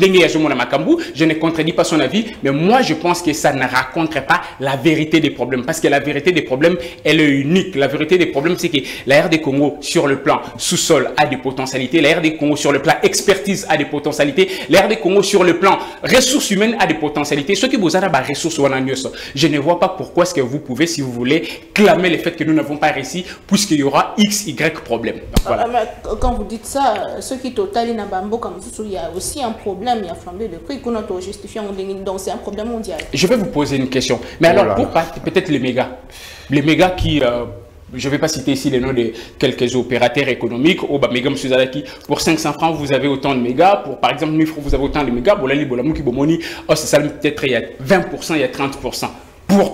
Speaker 4: Je ne contredis pas son avis, mais moi je pense que ça ne raconte pas la vérité des problèmes. Parce que la vérité des problèmes, elle est unique. La vérité des problèmes, c'est que la R D Congo, sur le plan sous-sol, a des potentialités. La R D Congo, sur le plan expertise, a des potentialités. La R D Congo, sur le plan ressources humaines a des potentialités. Ceux qui vous ont des ressources, je ne vois pas pourquoi est-ce que vous pouvez, si vous voulez, clamer le fait que nous n'avons pas réussi, puisqu'il y aura X, Y problème. Donc, voilà.
Speaker 2: Quand vous dites ça, ceux qui totalent Nabambo, comme vous, il y a aussi un problème, il y a flambé de prix qu'on a justifié, donc c'est un problème mondial. Je
Speaker 4: vais vous poser une question. Mais alors, pour peut-être les mégas, les mégas qui... Euh, je ne vais pas citer ici les noms de quelques opérateurs économiques. Au méga, monsieur Zalaki, pour cinq cents francs, vous avez autant de mégas. Pour, par exemple, mille francs, vous avez autant de mégas. Bolali, Bolamouki, Bomoni, oh, c'est ça, peut-être il y a vingt pour cent, il y a trente pour cent. Pourtant,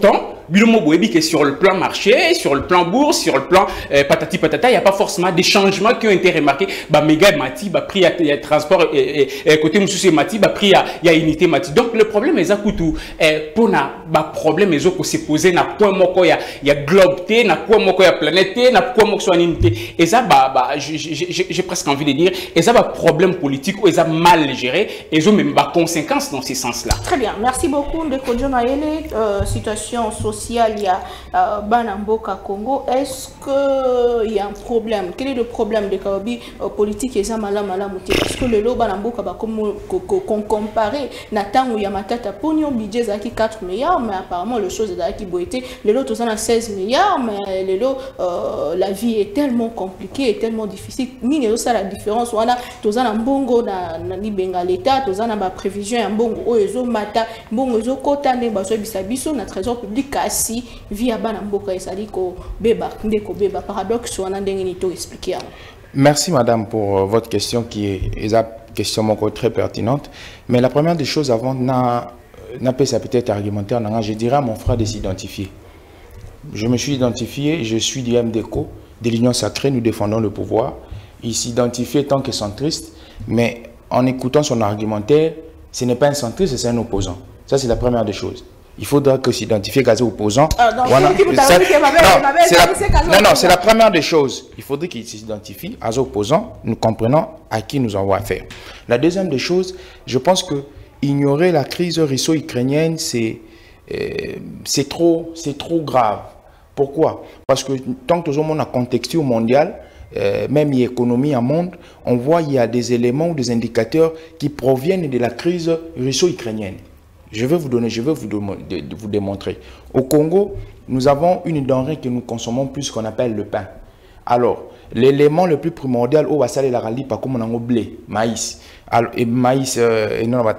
Speaker 4: Bilomo Boebi que sur le plan marché, sur le plan bourse, sur le plan euh, patati patata, il n'y a pas forcément des changements qui ont été remarqués. Bah méga mati, bah prix à transport et, et, et côté monsieur mati, bah prix à y a unité mati. Donc le problème est ça coutou. Pour na bah problème est que se poser na point moko ya ya globe té, na point moko ya planète té, na point moko soit unité. Et ça bah bah j'ai presque envie de dire, et ça bah problème politique ou et ça mal géré, et ça même bah conséquences dans ces sens-là.
Speaker 2: Très bien, merci beaucoup de Kodjo Mayele. Euh, situation sociale, il y a euh, Banamboka Congo. Est-ce qu'il y a un problème? Quel est le problème de Kawabi euh, politique et ça malam malam? Parce que le lot Banamboka va qu'on comparer Nathan ou Yamatata Pognon budget zaki quatre milliards, mais apparemment le chose est qui boité le lot tous a seize milliards, mais le lot euh, la vie est tellement compliquée et tellement difficile. Ni ça la différence voilà tous a mbongo na ni benga l'état tous a ba prévision ya mbongo oezo mata mbongo zo kota ne ba so bisabiso na trésor public asi via Banamboka esali ko beba ndeko beba paradoxe wana ndenge ni to expliquer.
Speaker 3: Merci madame pour euh, votre question qui est une question très pertinente. Mais la première des choses avant n'a pas ça peut-être argumentaire, je dirais à mon frère de s'identifier. Je me suis identifié, je suis du M D C O, de l'Union Sacrée, nous défendons le pouvoir. Il s'identifiait tant que centriste, mais en écoutant son argumentaire, ce n'est pas un centriste, c'est un opposant. Ça c'est la première des choses. Il faudra que s'identifier comme opposant. Voilà. Non, non, c'est la première des choses. Il faudrait qu'il s'identifie à opposant, nous comprenons à qui nous avons affaire. La deuxième des choses, je pense que ignorer la crise russo-ukrainienne, c'est euh, trop, c'est trop grave. Pourquoi? Parce que tant que tout le monde a contexte mondial, euh, même l'économie en monde, on voit qu'il y a des éléments ou des indicateurs qui proviennent de la crise russo-ukrainienne. Je vais vous donner, je vais vous, de, de, vous démontrer. Au Congo, nous avons une denrée que nous consommons plus qu'on appelle le pain. Alors, l'élément le plus primordial au Basal et la Rali, pas comme on a un blé, maïs. Alors, et maïs, euh, et non,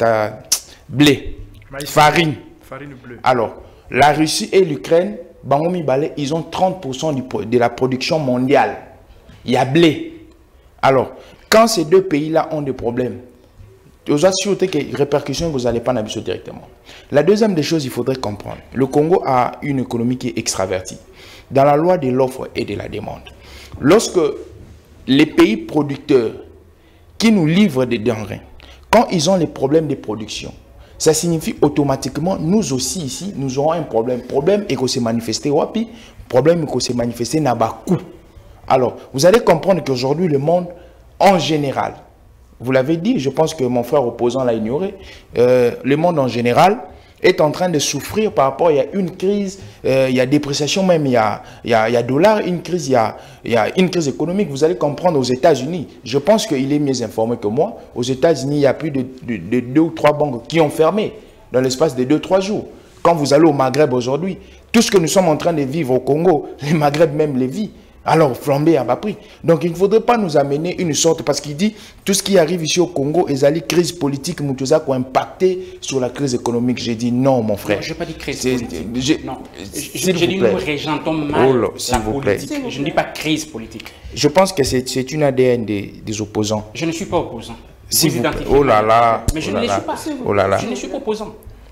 Speaker 3: blé, maïs, farine. Farine bleue. Alors, la Russie et l'Ukraine, ils ont trente pour cent de la production mondiale. Il y a blé. Alors, quand ces deux pays-là ont des problèmes, vous assurez que les répercussions, vous n'allez pas en abuser directement. La deuxième des choses, il faudrait comprendre. Le Congo a une économie qui est extravertie. Dans la loi de l'offre et de la demande, lorsque les pays producteurs qui nous livrent des denrées, quand ils ont les problèmes de production, ça signifie automatiquement, nous aussi ici, nous aurons un problème. Problème est que c'est manifesté wapi, problème est que c'est manifesté n'a pas coût. Alors, vous allez comprendre qu'aujourd'hui, le monde, en général, vous l'avez dit, je pense que mon frère opposant l'a ignoré, euh, le monde en général est en train de souffrir par rapport, il y a une crise, euh, il y a dépréciation même, il y a, il y a, il y a dollar, une crise, il y a, il y a une crise économique. Vous allez comprendre aux États-Unis, je pense qu'il est mieux informé que moi, aux États-Unis, il y a plus de, de, de deux ou trois banques qui ont fermé dans l'espace de deux, trois jours. Quand vous allez au Maghreb aujourd'hui, tout ce que nous sommes en train de vivre au Congo, les Maghreb même les vit. Alors, flambé à bas prix. Donc, il ne faudrait pas nous amener une sorte, parce qu'il dit, tout ce qui arrive ici au Congo, et la crise politique, qui ont impacté sur la crise économique. J'ai dit non, mon frère.
Speaker 4: Je n'ai pas dit crise politique. Non. J'ai dit nous régentons mal
Speaker 3: oh là,
Speaker 4: la politique. Je ne dis pas crise politique.
Speaker 3: Je pense que c'est une A D N des, des opposants.
Speaker 4: Je ne suis pas opposant.
Speaker 3: Si vous, vous oh là là.
Speaker 4: Mais je
Speaker 3: oh là
Speaker 4: ne
Speaker 3: là,
Speaker 4: le suis pas.
Speaker 3: Oh là là.
Speaker 4: Je ne suis pas opposant.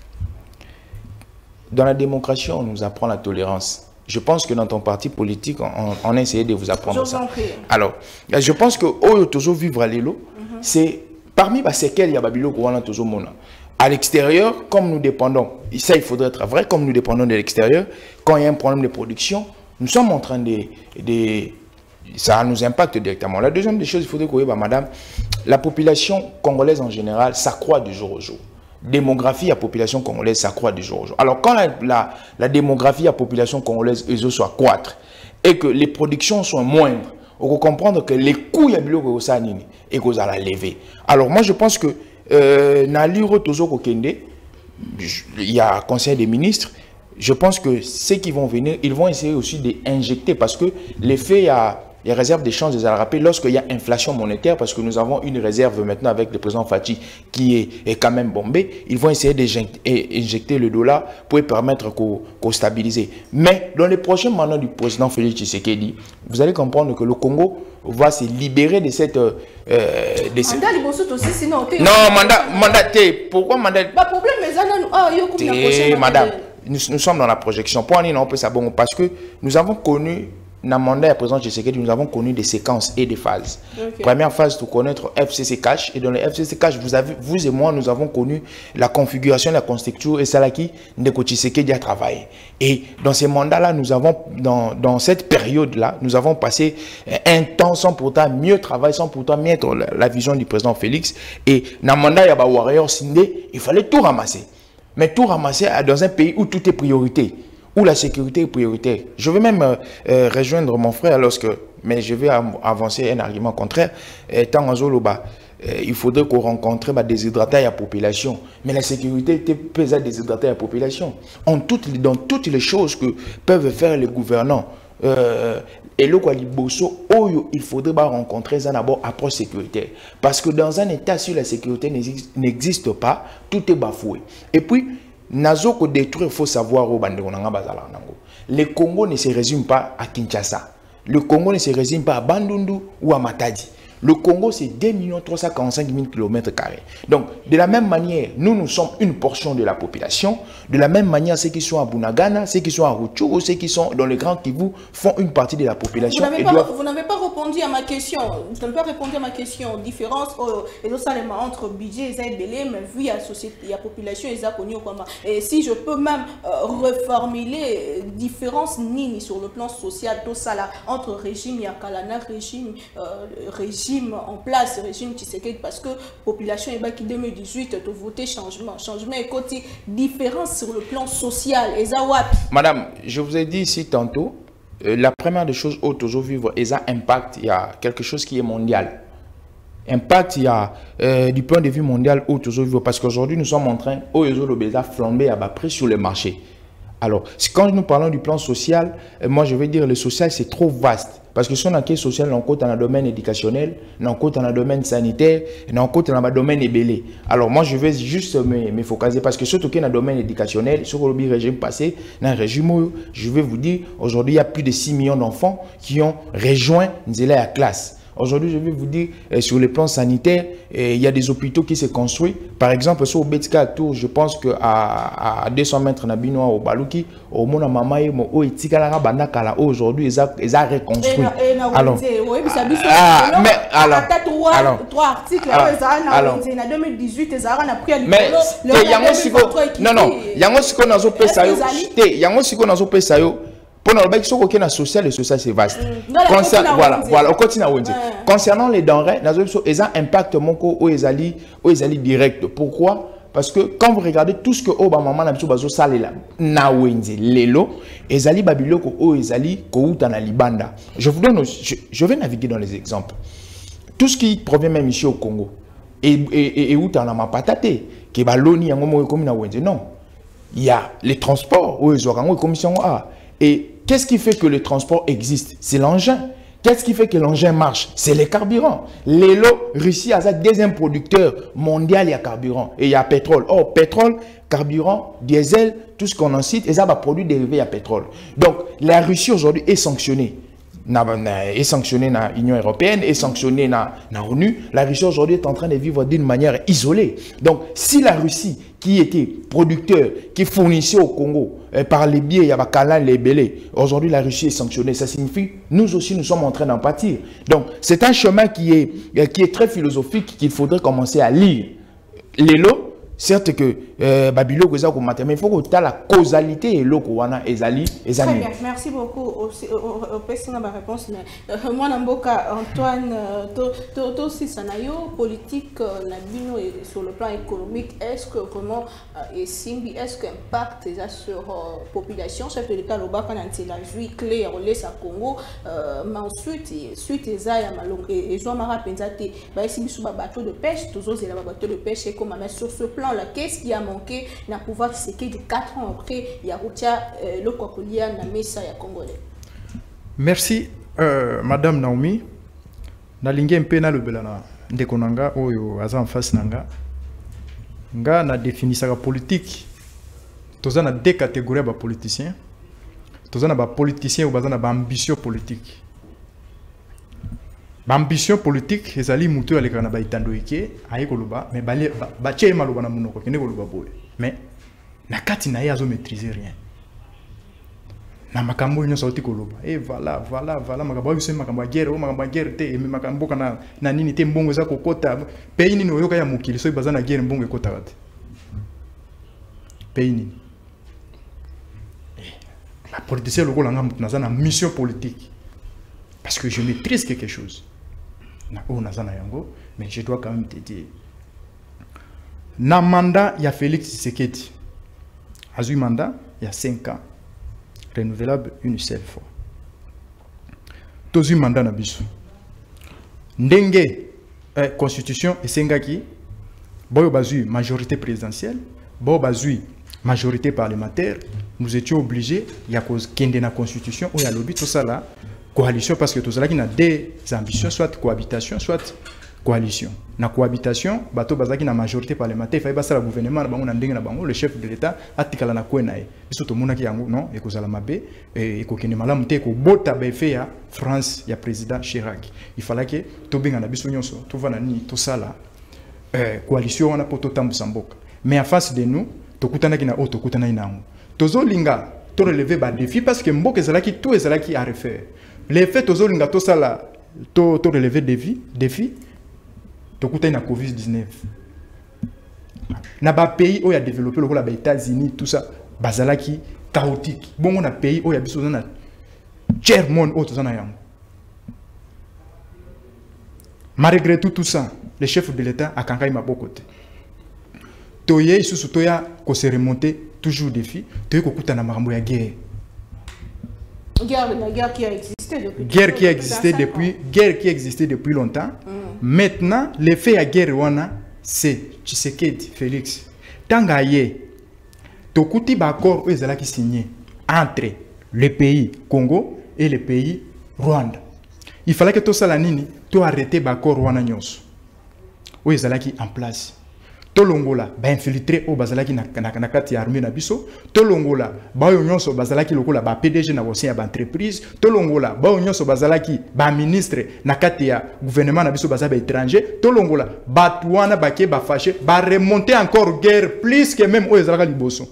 Speaker 3: Dans la démocratie, on nous apprend la tolérance. Je pense que dans ton parti politique, on, on a essayé de vous apprendre ça. Alors, je pense que oh, toujours vivre à l'élo, mm-hmm. c'est parmi ces quels il y a Babilo toujours mona. À l'extérieur, comme nous dépendons, ça il faudrait être vrai, comme nous dépendons de l'extérieur, quand il y a un problème de production, nous sommes en train de, de ça nous impacte directement. La deuxième des choses, il faudrait que bah, madame, la population congolaise en général s'accroît du jour au jour. Démographie à population congolaise s'accroît du jour au jour. Alors quand la, la, la démographie à population congolaise soit croître et que les productions sont moindres, on peut comprendre que les coûts y a et qu'on va la lever. Alors moi je pense que euh, il y a un conseil des ministres, je pense que ceux qui vont venir, ils vont essayer aussi d'injecter parce que l'effet il y a les réserves d'échange des Arabes, lorsqu'il y a inflation monétaire, parce que nous avons une réserve maintenant avec le président Fachi qui est, est quand même bombé, ils vont essayer d'injecter le dollar pour permettre qu'on qu'on stabilise. Mais dans les prochains mandats du président Félix Tshisekedi, vous allez comprendre que le Congo va se libérer de cette... Euh, de cette... Non, mandat, mandat, pourquoi mandat...
Speaker 2: Bah, problème, mais ça,
Speaker 3: madame, nous, nous sommes dans la projection. Pour aller non, bon, parce que nous avons connu, dans le mandat à présent, nous avons connu des séquences et des phases. Okay. Première phase, de connaître F C C Cash. Et dans le F C C Cash, vous, avez, vous et moi, nous avons connu la configuration, la construction et ça qui Ndeko Tshisekedi a travaillé. Et dans ces mandats-là, nous avons, dans, dans cette période-là, nous avons passé un temps sans pourtant mieux travailler, sans pourtant mettre la, la vision du président Félix. Et dans le mandat, il y a des warriors Sindé, il fallait tout ramasser. Mais tout ramasser dans un pays où tout est priorité, où la sécurité est prioritaire. Je vais même euh, rejoindre mon frère lorsque, mais je vais avancer un argument contraire. Euh, tant en Zoloba, euh, il faudrait qu'on rencontre bah, déshydrater la population. Mais la sécurité peut déshydrater la population. En toutes, dans toutes les choses que peuvent faire les gouvernants, euh, et le Kwaliboso, il faudrait bah, rencontrer ça d'abord approche sécuritaire. Parce que dans un état, si la sécurité n'existe pas, tout est bafoué. Et puis, Nazo ko détruire, il faut savoir au bande le Congo ne se résume pas à Kinshasa. Le Congo ne se résume pas à Bandundu ou à Matadi. Le Congo, c'est deux millions trois cent quarante-cinq mille kilomètres carrés. Donc, de la même manière, nous, nous sommes une portion de la population. De la même manière, ceux qui sont à Bunagana, ceux qui sont à Rutshuru, ceux qui sont dans le Grand Kivu font une partie de la population.
Speaker 2: Vous n'avez pas, doivent... pas répondu à ma question. Vous n'avez pas répondu à ma question. Différence euh, entre budget et Belé, mais vu la société, la population, et et si je peux même euh, reformuler, différence ni sur le plan social, tout ça là, entre régime Yakalana, régime, euh, régime en place, régime Tshisekedi, parce que la population est qui deux mille dix-huit a voté changement. Changement est côté différence sur le plan social. Et ça,
Speaker 3: Madame, je vous ai dit ici tantôt, euh, la première des choses où toujours vivre, et ça impact, il y a quelque chose qui est mondial. Impact, il y a euh, du point de vue mondial où toujours vivre, parce qu'aujourd'hui nous sommes en train, où ils ont le bêta flambé à bas prix sur le marché. Alors, quand nous parlons du plan social, euh, moi je vais dire le social c'est trop vaste. Parce que si on a un social, on a dans le domaine éducationnel, on a dans le domaine sanitaire, on a dans le domaine ébélé. Alors moi, je vais juste me, me focaliser parce que surtout dans le domaine éducationnel, sur le régime passé, dans le régime, je vais vous dire, aujourd'hui, il y a plus de six millions d'enfants qui ont rejoint la classe. Aujourd'hui, je vais vous dire, euh, sur le plan sanitaire, euh, il y a des hôpitaux qui se construisent. Par exemple, sur Betka Tour, je pense qu'à à deux cents mètres de Binoa au Balouki, au Mona Mamaye, au Etikala Bandakala, aujourd'hui, ils ont reconstruit. Alors, ah, mais alors, alors,
Speaker 2: trois articles, en deux mille dix-huit, ils ont pris à
Speaker 3: mais non, non, il y a un siko dans un Sayo, il y a un siko dans un Sayo. Pour nous, social, le social c'est vaste. Mm. Concernant, voilà, voilà, on continue à ouais. Concernant les denrées, ils ont un impact ou ils allaient direct. Pourquoi? Parce que quand vous regardez tout ce que Obama n'a pas salé là, na wenzi lelo, ils allaient babiloko ou ils allaient kouta na libanda. Je vous donne, je, je vais naviguer dans les exemples. Tout ce qui provient même ici au Congo et et et où t'en as ma patate, qui baloni yango comme na wenzi non. Il y a les transports où ils auront commission A. Et qu'est-ce qui fait que le transport existe? C'est l'engin. Qu'est-ce qui fait que l'engin marche? C'est les carburants. L'élo, Russie a un deuxième producteur mondial, il y a carburant et il y a pétrole. Or, pétrole, carburant, diesel, tout ce qu'on en cite, et ça va produire dérivé à pétrole. Donc, la Russie aujourd'hui est sanctionnée. Est sanctionnée dans l'Union européenne, est sanctionnée dans l'ONU. La Russie aujourd'hui est en train de vivre d'une manière isolée. Donc, si la Russie, qui était producteur, qui fournissait au Congo, eh, par les biais, il y a Bakala, les Bélés, aujourd'hui la Russie est sanctionnée. Ça signifie, nous aussi, nous sommes en train d'en pâtir. Donc, c'est un chemin qui est, qui est très philosophique, qu'il faudrait commencer à lire. Les lots, certes que euh, Babylone, mais il faut que tu aies la causalité et l'Okowana Ezali.
Speaker 2: Très bien, merci beaucoup. Au question de ma réponse, moi, Namboka, Antoine, aussi Sanayo, politique, sur le plan économique, est-ce que vraiment, et Simbi, est-ce que l'impact sur la population, chef de l'État, l'Obaka, la juif clé, on laisse à Congo, mais ensuite, suite, et je m'a rappelé, Simbi sur bateau de pêche, toujours, c'est la bateau de pêche, et comme sur ce plan, qu'est-ce qui a manqué na pouvoir séquer de quatre ans après il y a le Kwakolia na mesa ya Congolais.
Speaker 5: Merci euh, Madame Naomi. Na lingi mpena le belana ndeko nanga oyo aza en face nanga. Nga na définissaka la politique. Toza na deux catégories de politiciens. Toza na ba politiciens ou baza na ba ambition politique. L'ambition politique, c'est ali mutu aleka na baitando ike, ayi koluba, mais bali bache maloba na munoko kene koluba boye. Mais na kati na ye azo maîtriser rien. Na makambo nyo sauti koloba. Et voilà, voilà, voilà makambo biso makambo guerre, o makambo guerre te, et makambo kana na nini te mbongo za kokota. Pays nini oyoka ya mukili so baza na guerre mbongo ekota kati. Pays nini. La politicien loko langa mutu na mission politique. Parce que je maîtrise quelque chose. Na o nazana yango, mais je dois quand même te dire. Na mandat ya Félix Tshisekedi. Azui mandat il y a cinq ans. Renouvelable une seule fois. Tozu mandat na biso. Ndenge eh, constitution et sengaki boyo bazui majorité présidentielle, boyo bazui majorité parlementaire, nous étions obligés ya cause kende na constitution ou ya lobby tout ça là coalition parce que tout ça qui na des ambitions soit cohabitation soit coalition. Na cohabitation, bato bazaki na majorité parlementaire, il fallait passer le gouvernement na bango na ndenge na bango, le chef de l'État atikala na kwena e. Biso to monaki yango non, ekozala mabe, e ko kende malamu te ko bota ba fait ya France ya président Chirac. Il fallait que to benga na biso nyonso, to vana ni to sala euh coalition wana poto tambusa mboka. Mais en face de nous, to kutana ki na o to kutana inango. Tozo linga to relever ba défi parce que mboka ezalaki tout ezalaki à refaire. Les faits tozo linga to sala to to relever défi, défi tokuta na covid dix-neuf. Na ba pays où il a développé le les États-Unis tout ça bazalaki chaotique. Bon on a pays où il y a biso na tiers monde autre na yango. Malgré tout tout ça, le chef de l'État a kankai mabokote. Toye isusu toya ko se remonter toujours défi, toye kokuta na makambo ya guerre.
Speaker 2: Guerre, la guerre qui a existé depuis
Speaker 5: guerre qui a existé depuis guerre qui existait depuis longtemps. Mm. Maintenant, l'effet à guerre wana c'est Tshisekedi Félix. Tangaye tokuti ba accord ezala ki signé entre le pays Congo et le pays Rwanda. Il fallait que tout ça la nini to arrêter ba accord wana nyonso. O ezala ki en place. Tolongola ba infiltré au bazalaki na na kati ya armée na biso, tolongola ba yo nyonso bazalaki lokola ba P D G na bosia ba entreprise, tolongola ba yo nyonso bazalaki ba ministre na kati ya gouvernement na biso bazaba étranger, tolongola ba tuana ba ke ba fâché, ba remonter encore guerre plus que même o ezalaka liboso.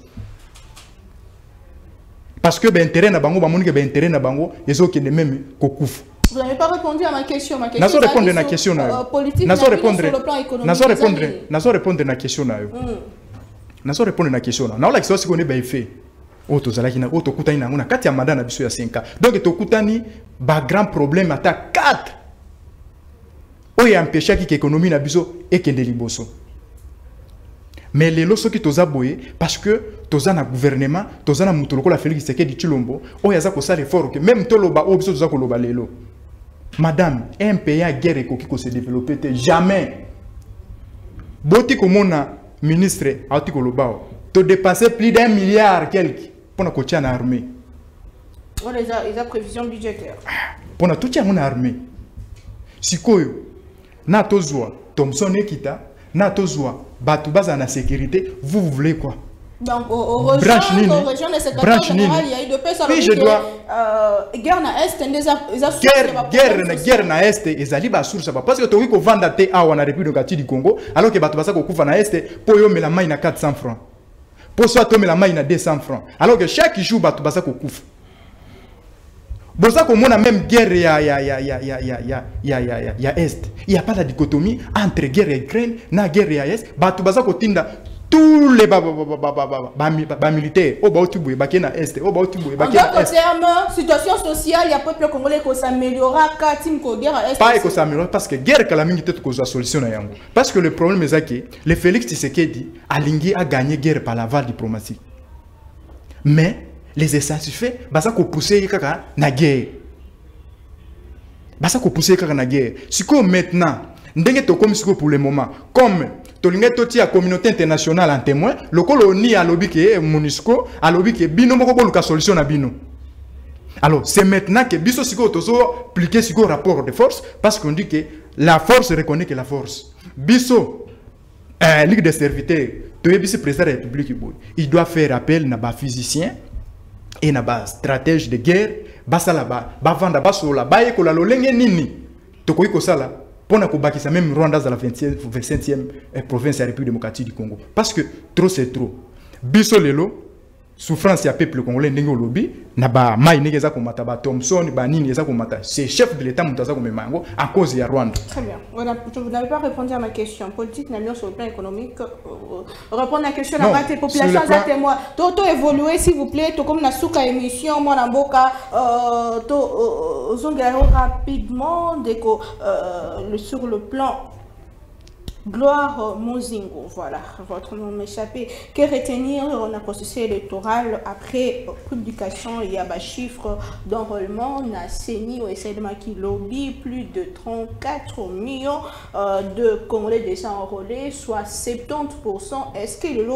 Speaker 5: Parce que ben intérêt na bango ba moni que ben intérêt na bango ezokende même kokufa.
Speaker 2: Vous n'avez pas répondu à ma question. Ma question
Speaker 5: Nazo répondre à la question. Nazo répondre. Nazo répondre. Nazo répondre à la question. Nazo répondre à la question. Na ola kiso sikone ba effet. Oto zalaki na oto kutani na ngona kati ya mandat na biso ya cinq ans. Donc to kutani ba grand problème ata quatre. Oya empêcher ki économie na biso ekende liboso. Mais les lois qui toza boye parce que toza na gouvernement, toza na mutoloko la Félix Tshisekedi Tshilombo, oya za ko sa effort que même toloba obiso toza ko loba lelo. Madame, un pays à guerre qui se développer jamais. Boti komona ministre Autiko Lobao, tu dépasser plus d'un milliard quelque pour notre côté en armée.
Speaker 2: On les a, les a prévision budgétaire.
Speaker 5: Pour notre tout en armée. Si quoi, na tozwa Thomson Ekita, na tozwa Batubaza na sécurité, vous, vous voulez quoi?
Speaker 2: Donc, au rejoindre le secrétaire général, il y a eu de paix sur le
Speaker 5: je dois.
Speaker 2: Guerre na Est,
Speaker 5: guerre, guerre, guerre na Est, et ali ba source parce que tu veux qu'on vende te à la République du Congo, alors que Batubasa ko kufa na Est, pour yo me la main na quatre cents francs. Pour soit to me la main na deux cents francs. Alors que chaque jour Batubasa ko kufa. Bon ça comme on a même guerre ya ya ya ya ya ya ya ya ya ya Est. Il y a pas la dichotomie entre guerre et Ukraine, na guerre ya Est, Batubasa ko tinda tous les militaires, au Baoutibou, Bakena Est, au Baoutibou, Bakena Est.
Speaker 2: En d'autres termes, situation sociale, il y a peuple congolais qui s'améliorera quand il guerre à Est.
Speaker 5: Pas que ça améliore parce que guerre que la minute est la solution. Parce que le problème est que le Félix Tshisekedi a lingui a gagné guerre par la voie diplomatique. Mais les insatisfaits, basa ko pousser kaka na guerre. Basa ko pousser kaka na guerre. Si comme maintenant, ndenge to comme pour le moment, comme Tolinga toti a communauté internationale en témoin, le coloni a lobby que MONUSCO a lobby que bino moko boluka solution na bino. Alors c'est maintenant que biso siko tozo appliquer siko rapport de force parce qu'on dit que la force reconnaît que la force. Biso euh, Ligue des serviteurs, to yebisi président de la République il doit faire appel na ba physicien et na ba stratège de guerre, ba sala ba ba vanda ba sola ba ekola lolenge nini. To koyi ko sala on a combattu même Rwanda dans la vingt-septième province de la République démocratique du Congo. Parce que trop c'est trop. biso lelo souffrance ya peuple congolais ndenge lobby na ba mai ndenge za komata ba Thomson ba nini za komata c'est chef de l'état mutaza komemango à cause ya Rwanda.
Speaker 2: Très bien. Voilà, vous n'avez pas répondu à ma question. Politique n'a sur le plan économique. Euh, répondre à la question là bas tes populations à témoin. Toto évoluer s'il vous plaît, to comme na souka émission moi na mboka euh to zongero rapidement déco euh sur le plan Gloire Mozingo, voilà, votre nom m'échappé. Que retenir on a processus électoral après publication, il y a des chiffres d'enrôlement, on a saigné au essai de Maki Lobby, plus de trente-quatre millions euh, de Congolais déjà enrôlés, soit soixante-dix pour cent. Est-ce que le lot,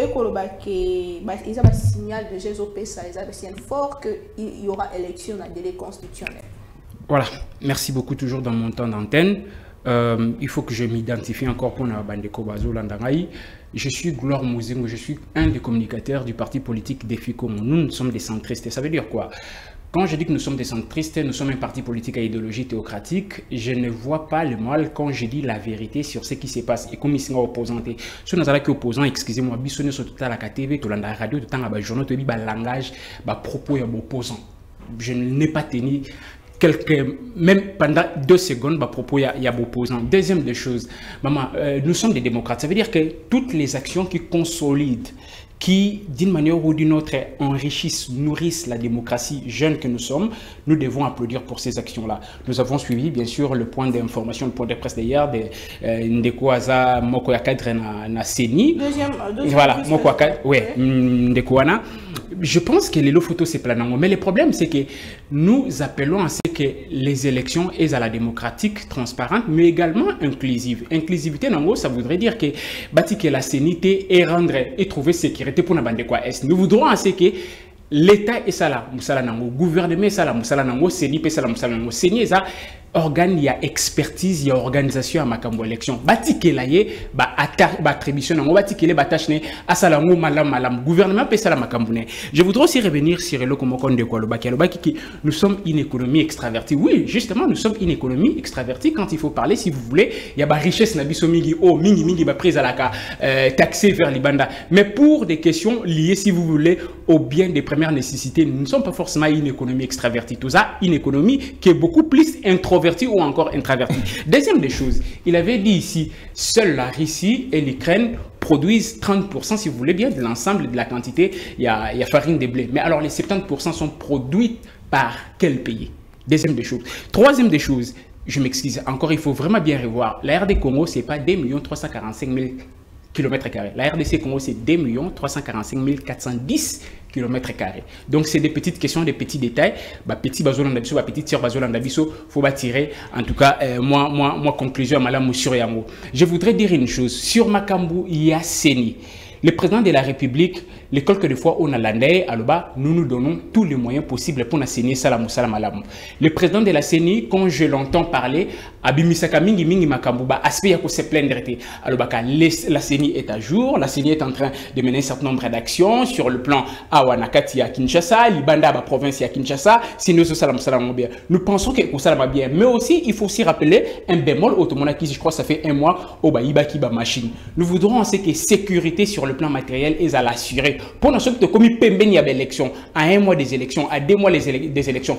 Speaker 2: il y a un signal de G S O P, ça, il y a un signal fort qu'il y aura élection à délai constitutionnel?
Speaker 4: Voilà, merci beaucoup toujours dans mon temps d'antenne. Euh, il faut que je m'identifie encore pour la bande de Kobazo Landangaï. Je suis Gloire Mozingo, je suis un des communicateurs du parti politique Défi Congo. Nous, nous sommes des centristes. Ça veut dire quoi? Quand je dis que nous sommes des centristes, nous sommes un parti politique à idéologie théocratique, je ne vois pas le mal quand je dis la vérité sur ce qui se passe. Et comme ici, opposant, si nous avons opposants, excusez-moi, bisonné sur toute la K T V, tout la radio, tout le temps, bah, journaux, tout le langage, bah, propos et opposants. Je n'ai pas tenu quelques, même pendant deux secondes, à propos, il y a opposants. Deuxième des choses, maman, euh, nous sommes des démocrates. Ça veut dire que toutes les actions qui consolident, qui, d'une manière ou d'une autre, enrichissent, nourrissent la démocratie jeune que nous sommes, nous devons applaudir pour ces actions-là. Nous avons suivi, bien sûr, le point d'information, le point de presse d'hier, de Ndekouaza Mokoyakadre na Seni.
Speaker 2: Deuxième, deuxième.
Speaker 4: Voilà, Mokoyakadre, oui, Ndekouana. Je pense que les lots photos, c'est planant. Mais le problème, c'est que nous appelons à ce que les élections aient à la démocratique, transparente, mais également inclusive. Inclusivité, en gros, ça voudrait dire que bâtir que la sénité et rendre et trouver sécurité pour la bande de quoi est. Nous voudrons à ce que l'État est ça là, Moussala Nango, gouvernement est ça là, Moussala Nango, Séni est ça là, Moussala Nango, Séni est ça. Organe, il y a expertise, il y a organisation à ma cambo élection. Bati que là y ba attribution, on bati que les batachne à salango malam malam. Gouvernement peut ça la macambouné. Je voudrais aussi revenir sur le comocon de quoi le baki. Le baki qui nous sommes une économie extravertie. Oui, justement, nous sommes une économie extravertie quand il faut parler. Si vous voulez, il y a ba richesse nabiso mingi oh mingi mingi ba prise à la ka taxé vers les bandas. Mais pour des questions liées, si vous voulez, aux biens des premières nécessités, nous ne sommes pas forcément une économie extravertie. Tout ça, une économie qui est beaucoup plus introvertie ou encore introverti. Deuxième des choses, il avait dit ici, seule la Russie et l'Ukraine produisent trente pour cent, si vous voulez bien, de l'ensemble de la quantité, il y a, il y a farine de blé. Mais alors les soixante-dix pour cent sont produits par quel pays? Deuxième des choses. Troisième des choses, je m'excuse, encore il faut vraiment bien revoir. La R D Congo, ce n'est pas deux millions trois cent quarante-cinq mille kilomètres carrés. La R D C Congo, c'est deux millions trois cent quarante-cinq mille quatre cent dix kilomètres carrés. Donc, c'est des petites questions, des petits détails. Bah, petit bazo landabiso, bah, petit tir bazo landabiso, faut pas tirer. En tout cas, euh, moi, moi, moi, conclusion à Malam Moussur Yango. Je voudrais dire une chose. Sur Makambu, il y a Seni. Le président de la République, l'école que des fois on a l'année, alors nous nous donnons tous les moyens possibles pour enseigner salam salam alam. Le président de la C N I, quand je l'entends parler, abimisaka mingi mingi makambuba aspect yako se plaindre. Alors la C N I est à jour, la C N I est en train de mener un certain nombre d'actions sur le plan Awanakati à Kinshasa, Libanda à province à Kinshasa, sinon salam salam bien. Nous pensons que ça va bien, mais aussi il faut aussi rappeler un bémol automona qui je crois ça fait un mois au Baïba Kiba machine. Nous voudrons en ce que sécurité sur le plan matériel est à l'assurer. Pour nous, que comme il y a des élections, à un mois des élections, à deux mois des élections,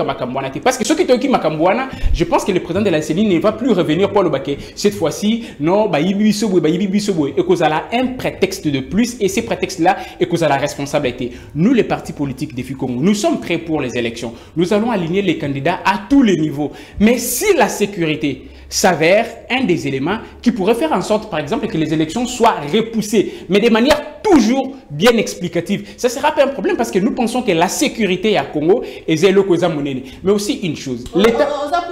Speaker 4: parce que ceux qui ont Makambouana, je pense que le président de la C N I ne va plus revenir pour le baquet. Cette fois-ci, non, bah, il y a un prétexte de plus, et ces prétextes-là, et qu'on a la responsabilité. Nous, les partis politiques des Congo, nous sommes prêts pour les élections. Nous allons aligner les candidats à tous les niveaux. Mais si la sécurité s'avère un des éléments qui pourrait faire en sorte, par exemple, que les élections soient repoussées, mais de manière toujours bien explicative. Ça ne sera pas un problème parce que nous pensons que la sécurité à Congo est zélo cause monnaie. Mais aussi une chose. L'État.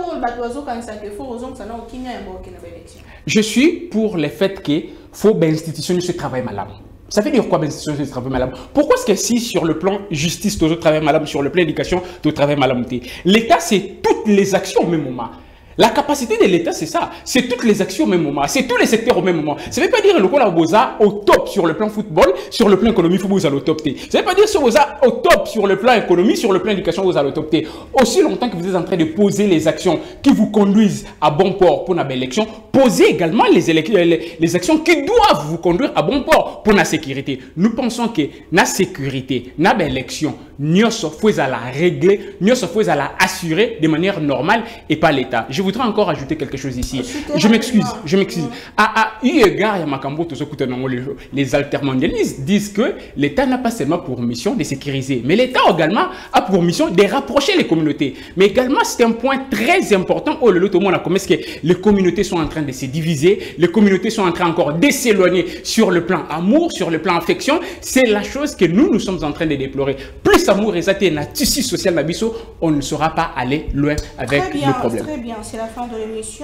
Speaker 4: Je suis pour le fait que faut institutionner ce travail malade. Ça veut dire quoi, institutionner ce travail malade? Pourquoi est-ce que si sur le plan justice, tu travailles malade, sur le plan éducation, tu travailles malade? L'État, c'est toutes les actions au même moment. La capacité de l'État, c'est ça. C'est toutes les actions au même moment. C'est tous les secteurs au même moment. Ça ne veut pas dire que le Boza au top sur le plan football, sur le plan économique, vous allez au top. Ça ne veut pas dire que Boza au top sur le plan économique, sur le plan éducation, vous allez au top. Aussi longtemps que vous êtes en train de poser les actions qui vous conduisent à bon port pour une élection, posez également les, les, les actions qui doivent vous conduire à bon port pour la sécurité. Nous pensons que la sécurité, la élection, nous sommes à la régler, nous sommes à la assurer de manière normale et pas l'État. Je voudrais encore ajouter quelque chose ici. Je m'excuse, je m'excuse. À eu égard à Makambo, les altermondialistes disent que l'État n'a pas seulement pour mission de sécuriser, mais l'État également a pour mission de rapprocher les communautés. Mais également, c'est un point très important. Oh, le tout le monde a commis que les communautés sont en train de se diviser, les communautés sont en train encore de s'éloigner sur le plan amour, sur le plan affection. C'est la chose que nous, nous sommes en train de déplorer. Plus amour et zaté na tissu social nabiso, on ne saura pas aller loin avec
Speaker 2: très bien,
Speaker 4: le problème.
Speaker 2: Très bien, c'est la fin de l'émission.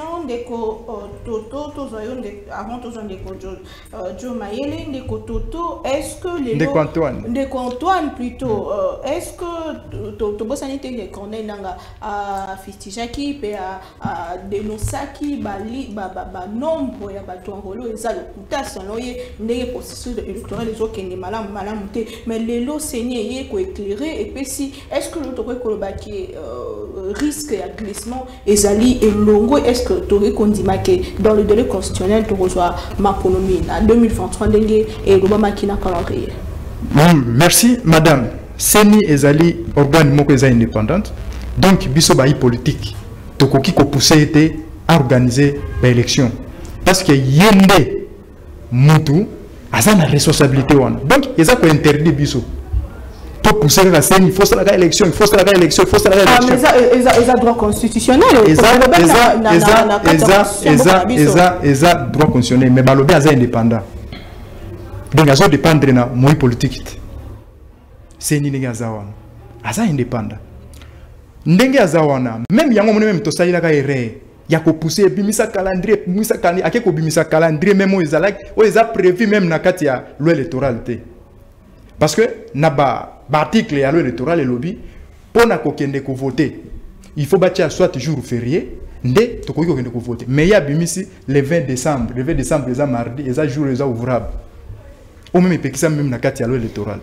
Speaker 2: Avant tous on déco Joe Mayele, déco Toto, est-ce que les
Speaker 5: déco Antoine,
Speaker 2: déco Antoine plutôt, est-ce que Tobo sanité les connaît nanga à Fistijaki et à Denosaki, Bali, Baba nombre ya bato angolo et ça le kuta sanoye ndenge processus électoral les autres qui n'est malam malam mais les lots saignés y ko éclairer et puis si est-ce que l'autre kolobaki risque à glissement et zali et longo est-ce que Toré Kondimake dans le délai constitutionnel tu reçois Maponomi en deux mille vingt-trois dengue et Obama qui n'a calendrier.
Speaker 5: Merci madame. Seni ezali organe moko eza indépendante donc biso ba politique tokoki ko pousser été à organiser l'élection parce que yende mutu aza na responsabilité wana donc eza ko interdit biso pour pousser la scène il faut ça la élection il faut ça la élection il faut ça la élection
Speaker 2: ah mais ça ça droit constitutionnel
Speaker 5: eza eza eza eza eza droit constitutionnel mais balobi aza indépendant donc azo dépendre na moi politique c'est ni nega zawana aza indépendant ndenge azawana même yango mone même to salila ka ere ya ko pousser bimisa calendrier bimisa calendrier akeko bimisa calendrier même o ezala o eza prévu même na kati ya loi électorale te parce que na ba article ya loi électorale lobby pour na ko kende ko voter il faut bâtir soit jour férié ndé to ko kende ko voter mais ya bimisi le vingt décembre le vingt décembre eza mardi eza jour eza ouvrable au même pekisa même na kati ya loi électorale.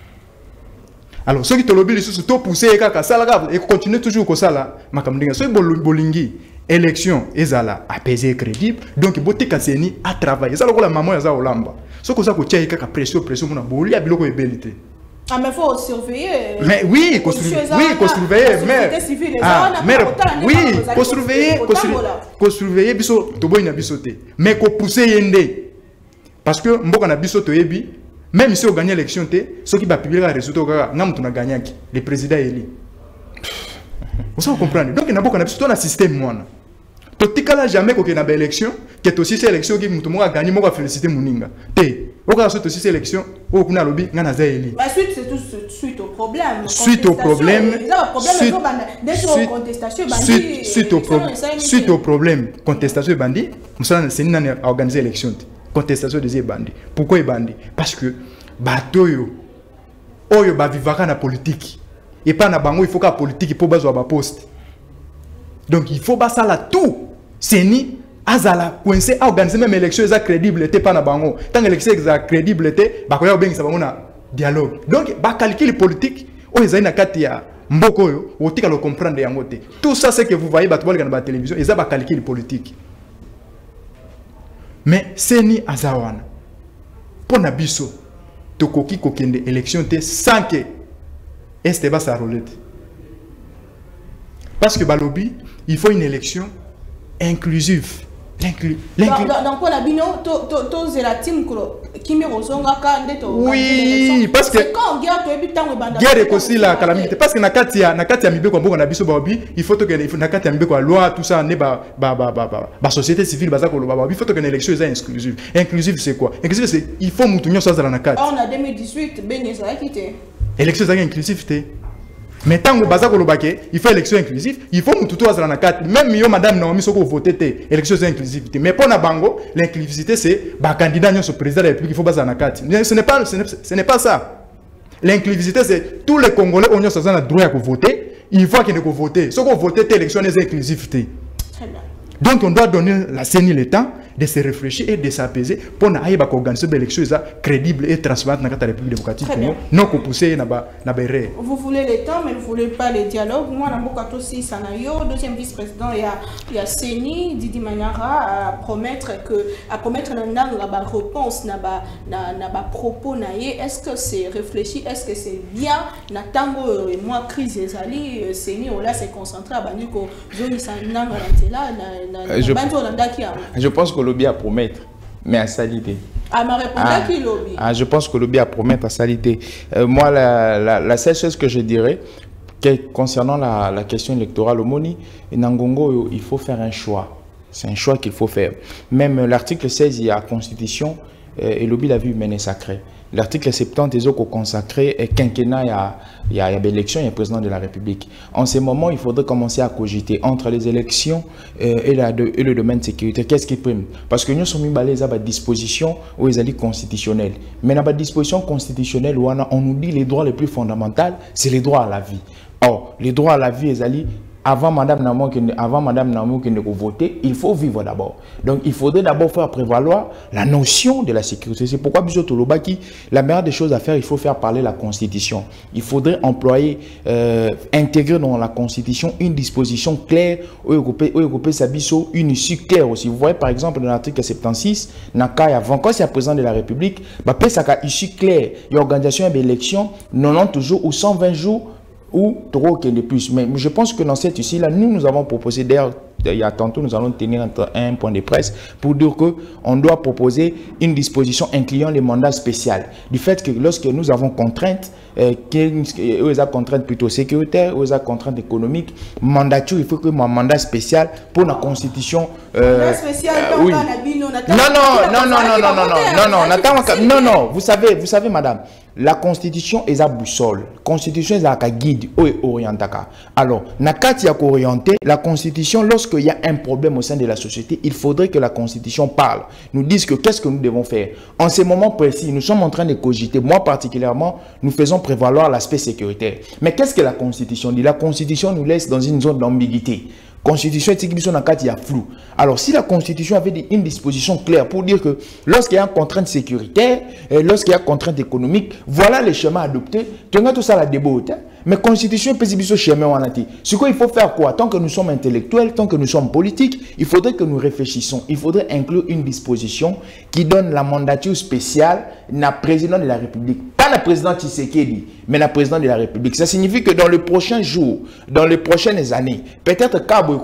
Speaker 5: Alors, ceux qui te lobby, ils sont poussés et continuent toujours comme ça là. Makamdinga, ceux qui bolingi, élection, ezala apaisé crédible. Donc, boté kaseni à travailler. Ça la maman yaza olamba. Ceux qui sont qui ont pression, pression, mona boli a biloko ébélité.
Speaker 2: Ah mais faut surveiller.
Speaker 5: Mais oui, qu'on surveille, oui, qu'on surveille, mais ah, mais oui, qu'on surveille, qu'on surveille, biso tobo ina bisoté. Mais qu'on pousser yende. Parce que mboka na bisoto yebi. Même si on gagne l'élection, ceux qui vont publier les résultats, on a gagné le président élu. Vous comprenez? Donc, il y a un système. Tu n'as jamais qu'il y ait une élection, que tu aussi cette élection qui a gagné, tu as félicité Mouninga. Tu as aussi cette élection, tu as lobby, tu as élu.
Speaker 2: Suite, c'est tout suite au problème.
Speaker 5: Suite au problème. Suite au problème. Contestation bandit. C'est une organisation d'élection. Contestation des bandits. Pourquoi les bandits? Parce que batoyo oyo ba vivaka na politique et pas na bango il faut que la politique pour bazo ba poste. Donc il faut ba ça là tout. C'est ni azala coincé à organiser même élection est crédible était pas na bango. Tant que l'élection est crédible était ba koya bengi ça bango na dialogue. Donc ba calcul politique o ezali na kati ya mboko yo otika le comprendre yango te. Tout ça c'est que vous voyez ba tobali na télévision et ça ba calcul politique. Mais c'est ni azawana. Pour Nabiso, tokoki kokende élection te sans que este ba sa rolette. Parce que balobi, il faut une élection inclusive. L'inclu,
Speaker 2: l'inclu. Dans quoi la bino, to to to zelatim kuro, kimi rozonga ka ndeto.
Speaker 5: Oui, parce que
Speaker 2: quand guerre to ebi tango banda.
Speaker 5: Guerre aussi la calamité. Parce que na kati ya na kati ya mibeko mboka na biso baobi, il faut que il faut na kati ya mibeko loi tout ça ne ba ba ba ba ba. Ba société civile baza ko ba. Il faut que une élection soit inclusive. Inclusive c'est quoi? Inclusive c'est il faut mutunyo ça dans la kati.
Speaker 2: On a deux mille dix-huit ben ça quitté.
Speaker 5: Élection c'est inclusive té. Mais tant que baza ko lobake, il faut élection inclusive, il faut mututo dans la carte. Même yo madame Naomi soko voter té, élection c'est inclusivité. Mais pour na bango, l'inclusivité c'est ba candidat nyo so président de la République, il faut baza na carte. Ce n'est pas ce n'est pas ça. L'inclusivité c'est tous les Congolais ont droit à voter, il faut qu'ils ne voter. Soko voter té élection c'est inclusivité.
Speaker 2: Très bien.
Speaker 5: Donc on doit donner la C E N I le temps de se réfléchir et de s'apaiser pour organiser une élection crédible et transparente dans la République démocratique Congo. Non qu'on pousse na ba na béré.
Speaker 2: Vous voulez le temps mais vous ne voulez pas le dialogue. Moi na mboka aussi Sanayo, deuxième vice-président, il y a il y a C E N I Didi Manyara à promettre que à promettre na ndanga ba réponse na ba na na ba propos na ye. Est-ce que c'est réfléchi? Est-ce que c'est bien? Na tango et moi crise ezali C E N I on là s'est concentré à baniko zoni sananga na na
Speaker 3: Je, je pense que l'objet à promettre, mais à salité.
Speaker 2: Ah, ma réponse
Speaker 3: ah,
Speaker 2: qui lobby.
Speaker 3: Ah, je pense que l'objet à promettre à salité. Euh, moi, la, la, la seule chose que je dirais, que, concernant la, la question électorale au Moni, Nangongo, il faut faire un choix. C'est un choix qu'il faut faire. Même l'article seize, il y a la Constitution, euh, et l'objet la vie humaine est sacrée. L'article soixante-dix est consacré et quinquennat, il y a, il y a, il y a l'élection, il y a le président de la République. En ce moment, il faudrait commencer à cogiter entre les élections euh, et, la, de, et le domaine de sécurité. Qu'est-ce qui prime? Parce que nous sommes mis à des dispositions où ils allaient constitutionnelles. Mais dans la disposition constitutionnelle, où on, a, on nous dit les droits les plus fondamentaux, c'est les droits à la vie. Or, les droits à la vie, ils allaient avant Madame Namo, avant Madame Namo qui ne voter, il faut vivre d'abord. Donc il faudrait d'abord faire prévaloir la notion de la sécurité. C'est pourquoi Biso Tolobaki, la meilleure des choses à faire, il faut faire parler la Constitution. Il faudrait employer, euh, intégrer dans la Constitution une disposition claire, où il Sabiso, une issue claire aussi. Vous voyez par exemple dans l'article soixante-six, Nakai avant quand c'est le président de la République, bah ça a issue claire. Il y a organisation d'élection, quatre-vingt-dix jours ou cent vingt jours ou trop qu'il y ait de plus. Mais je pense que dans cette ici-là, nous, nous avons proposé, d'ailleurs, il y a tantôt, nous allons tenir un point de presse pour dire qu'on doit proposer une disposition incluant les mandats spéciaux. Du fait que lorsque nous avons contraintes, euh, eux ont contraintes plutôt sécuritaires, eux ont contraintes économiques, mandature, il faut que mon mandat spécial pour la constitution. Euh, mandat spécial, euh, oui. Non, non, non, non, non, non, non, non, non, non, non, vous savez, vous savez, madame. La constitution est à boussole. La constitution est à guide ou orientaka. Alors, nakati ya orienté, la constitution, lorsqu'il y a un problème au sein de la société, il faudrait que la constitution parle, nous dise que qu'est-ce que nous devons faire. En ce moment précis, nous sommes en train de cogiter. Moi particulièrement, nous faisons prévaloir l'aspect sécuritaire. Mais qu'est-ce que la constitution dit? La constitution nous laisse dans une zone d'ambiguïté. Constitution est flou. Alors, si la Constitution avait une disposition claire pour dire que lorsqu'il y a une contrainte sécuritaire, lorsqu'il y a une contrainte économique, voilà les schémas adoptés. Tu as tout ça la déboute. Mais la Constitution est pas schéma. Ce qu'il faut faire quoi? Tant que nous sommes intellectuels, tant que nous sommes politiques, il faudrait que nous réfléchissions. Il faudrait inclure une disposition qui donne la mandature spéciale à président de la République. Pas le président Tshisekedi, mais le président de la République. Ça signifie que dans les prochains jours, dans les prochaines années, peut-être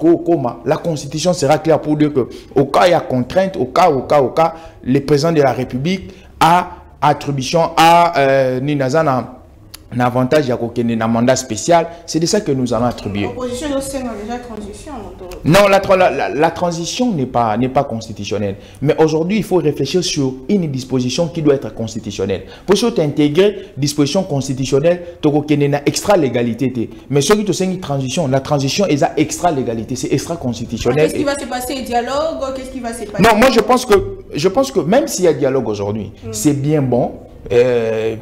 Speaker 3: la Constitution sera claire pour dire que au cas où il y a contrainte, au cas, au cas, au cas, le président de la République a attribution à euh, Ninazana. Un avantage, il y a un mandat spécial, c'est de ça que nous allons attribuer.
Speaker 2: L'opposition a déjà transition.
Speaker 3: Non, la, la, la, la transition n'est pas, n'est pas constitutionnelle. Mais aujourd'hui, il faut réfléchir sur une disposition qui doit être constitutionnelle. Pour ça, intégrer disposition constitutionnelle, tu as extra-légalité. Mais ce qui est une transition, la transition est extra-légalité, c'est extra-constitutionnel.
Speaker 2: Qu'est-ce qui va se passer? Dialogue? Qu'est-ce qui va se passer?
Speaker 3: Non, moi je pense que, je pense que même s'il y a dialogue aujourd'hui, mm. c'est bien bon. Euh,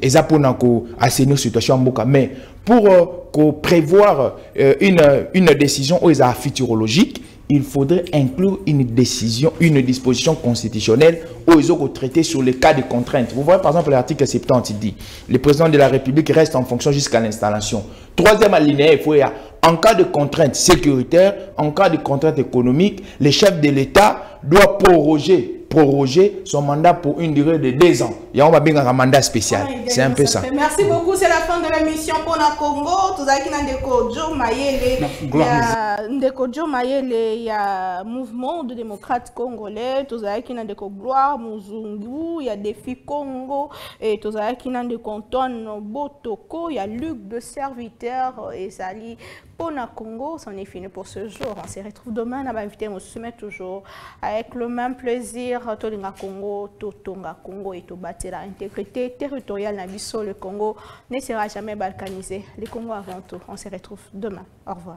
Speaker 3: assainir situation mais pour euh, prévoir euh, une, une décision où ils sont futurologique, il faudrait inclure une décision, une disposition constitutionnelle où ils ont traité sur les cas de contraintes. Vous voyez par exemple l'article soixante-dix dit le président de la République reste en fonction jusqu'à l'installation. Troisième alinéa, il faut y avoir, en cas de contrainte sécuritaire, en cas de contrainte économique, le chef de l'État doit proroger proroger son mandat pour une durée de deux ans. Et on va bien un mandat spécial. Ah, c'est un peu ça.
Speaker 2: Merci beaucoup. C'est la fin de l'émission pour la Congo. Tout ça qui n'a ndeko Joe Mayele. Il y a ndeko Joe Mayele, il y a mouvement de démocrates congolais. Tout ça qui n'a ndeko Gloire Muzungu, il y a Défi Congo et tout ça qui n'a ndeko Antoine Botoko, il y a Luc de Serviteur et Sali. Pour la Congo, c'en est fini pour ce jour. On se retrouve demain. On va inviter, on se met toujours avec le même plaisir. Tolinga Congo, Totonga Congo et to bâtir l'intégrité territoriale Nabiso. Le Congo ne sera jamais balkanisé. Le Congo avant tout. On se retrouve demain. Au revoir.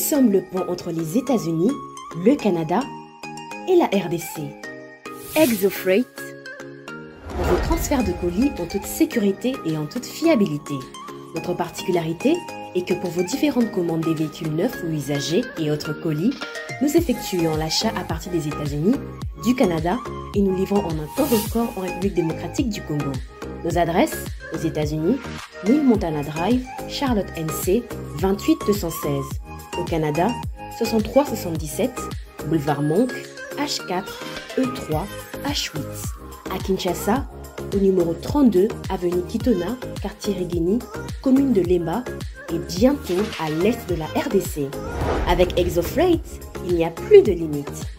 Speaker 1: sommes le pont entre les États-Unis, le Canada et la R D C. ExoFreight, pour vos transferts de colis en toute sécurité et en toute fiabilité. Notre particularité est que pour vos différentes commandes des véhicules neufs ou usagés et autres colis, nous effectuons l'achat à partir des États-Unis, du Canada et nous livrons en un temps record en République démocratique du Congo. Nos adresses, aux États-Unis, New Montana Drive, Charlotte N C, vingt-huit deux cent seize. Au Canada, soixante-trois soixante-dix-sept, Boulevard Monk, H quatre, E trois, H huit. À Kinshasa, au numéro trente-deux, avenue Kitona, quartier Rigini, commune de Lemba, et bientôt à l'est de la R D C. Avec ExoFreight, il n'y a plus de limite.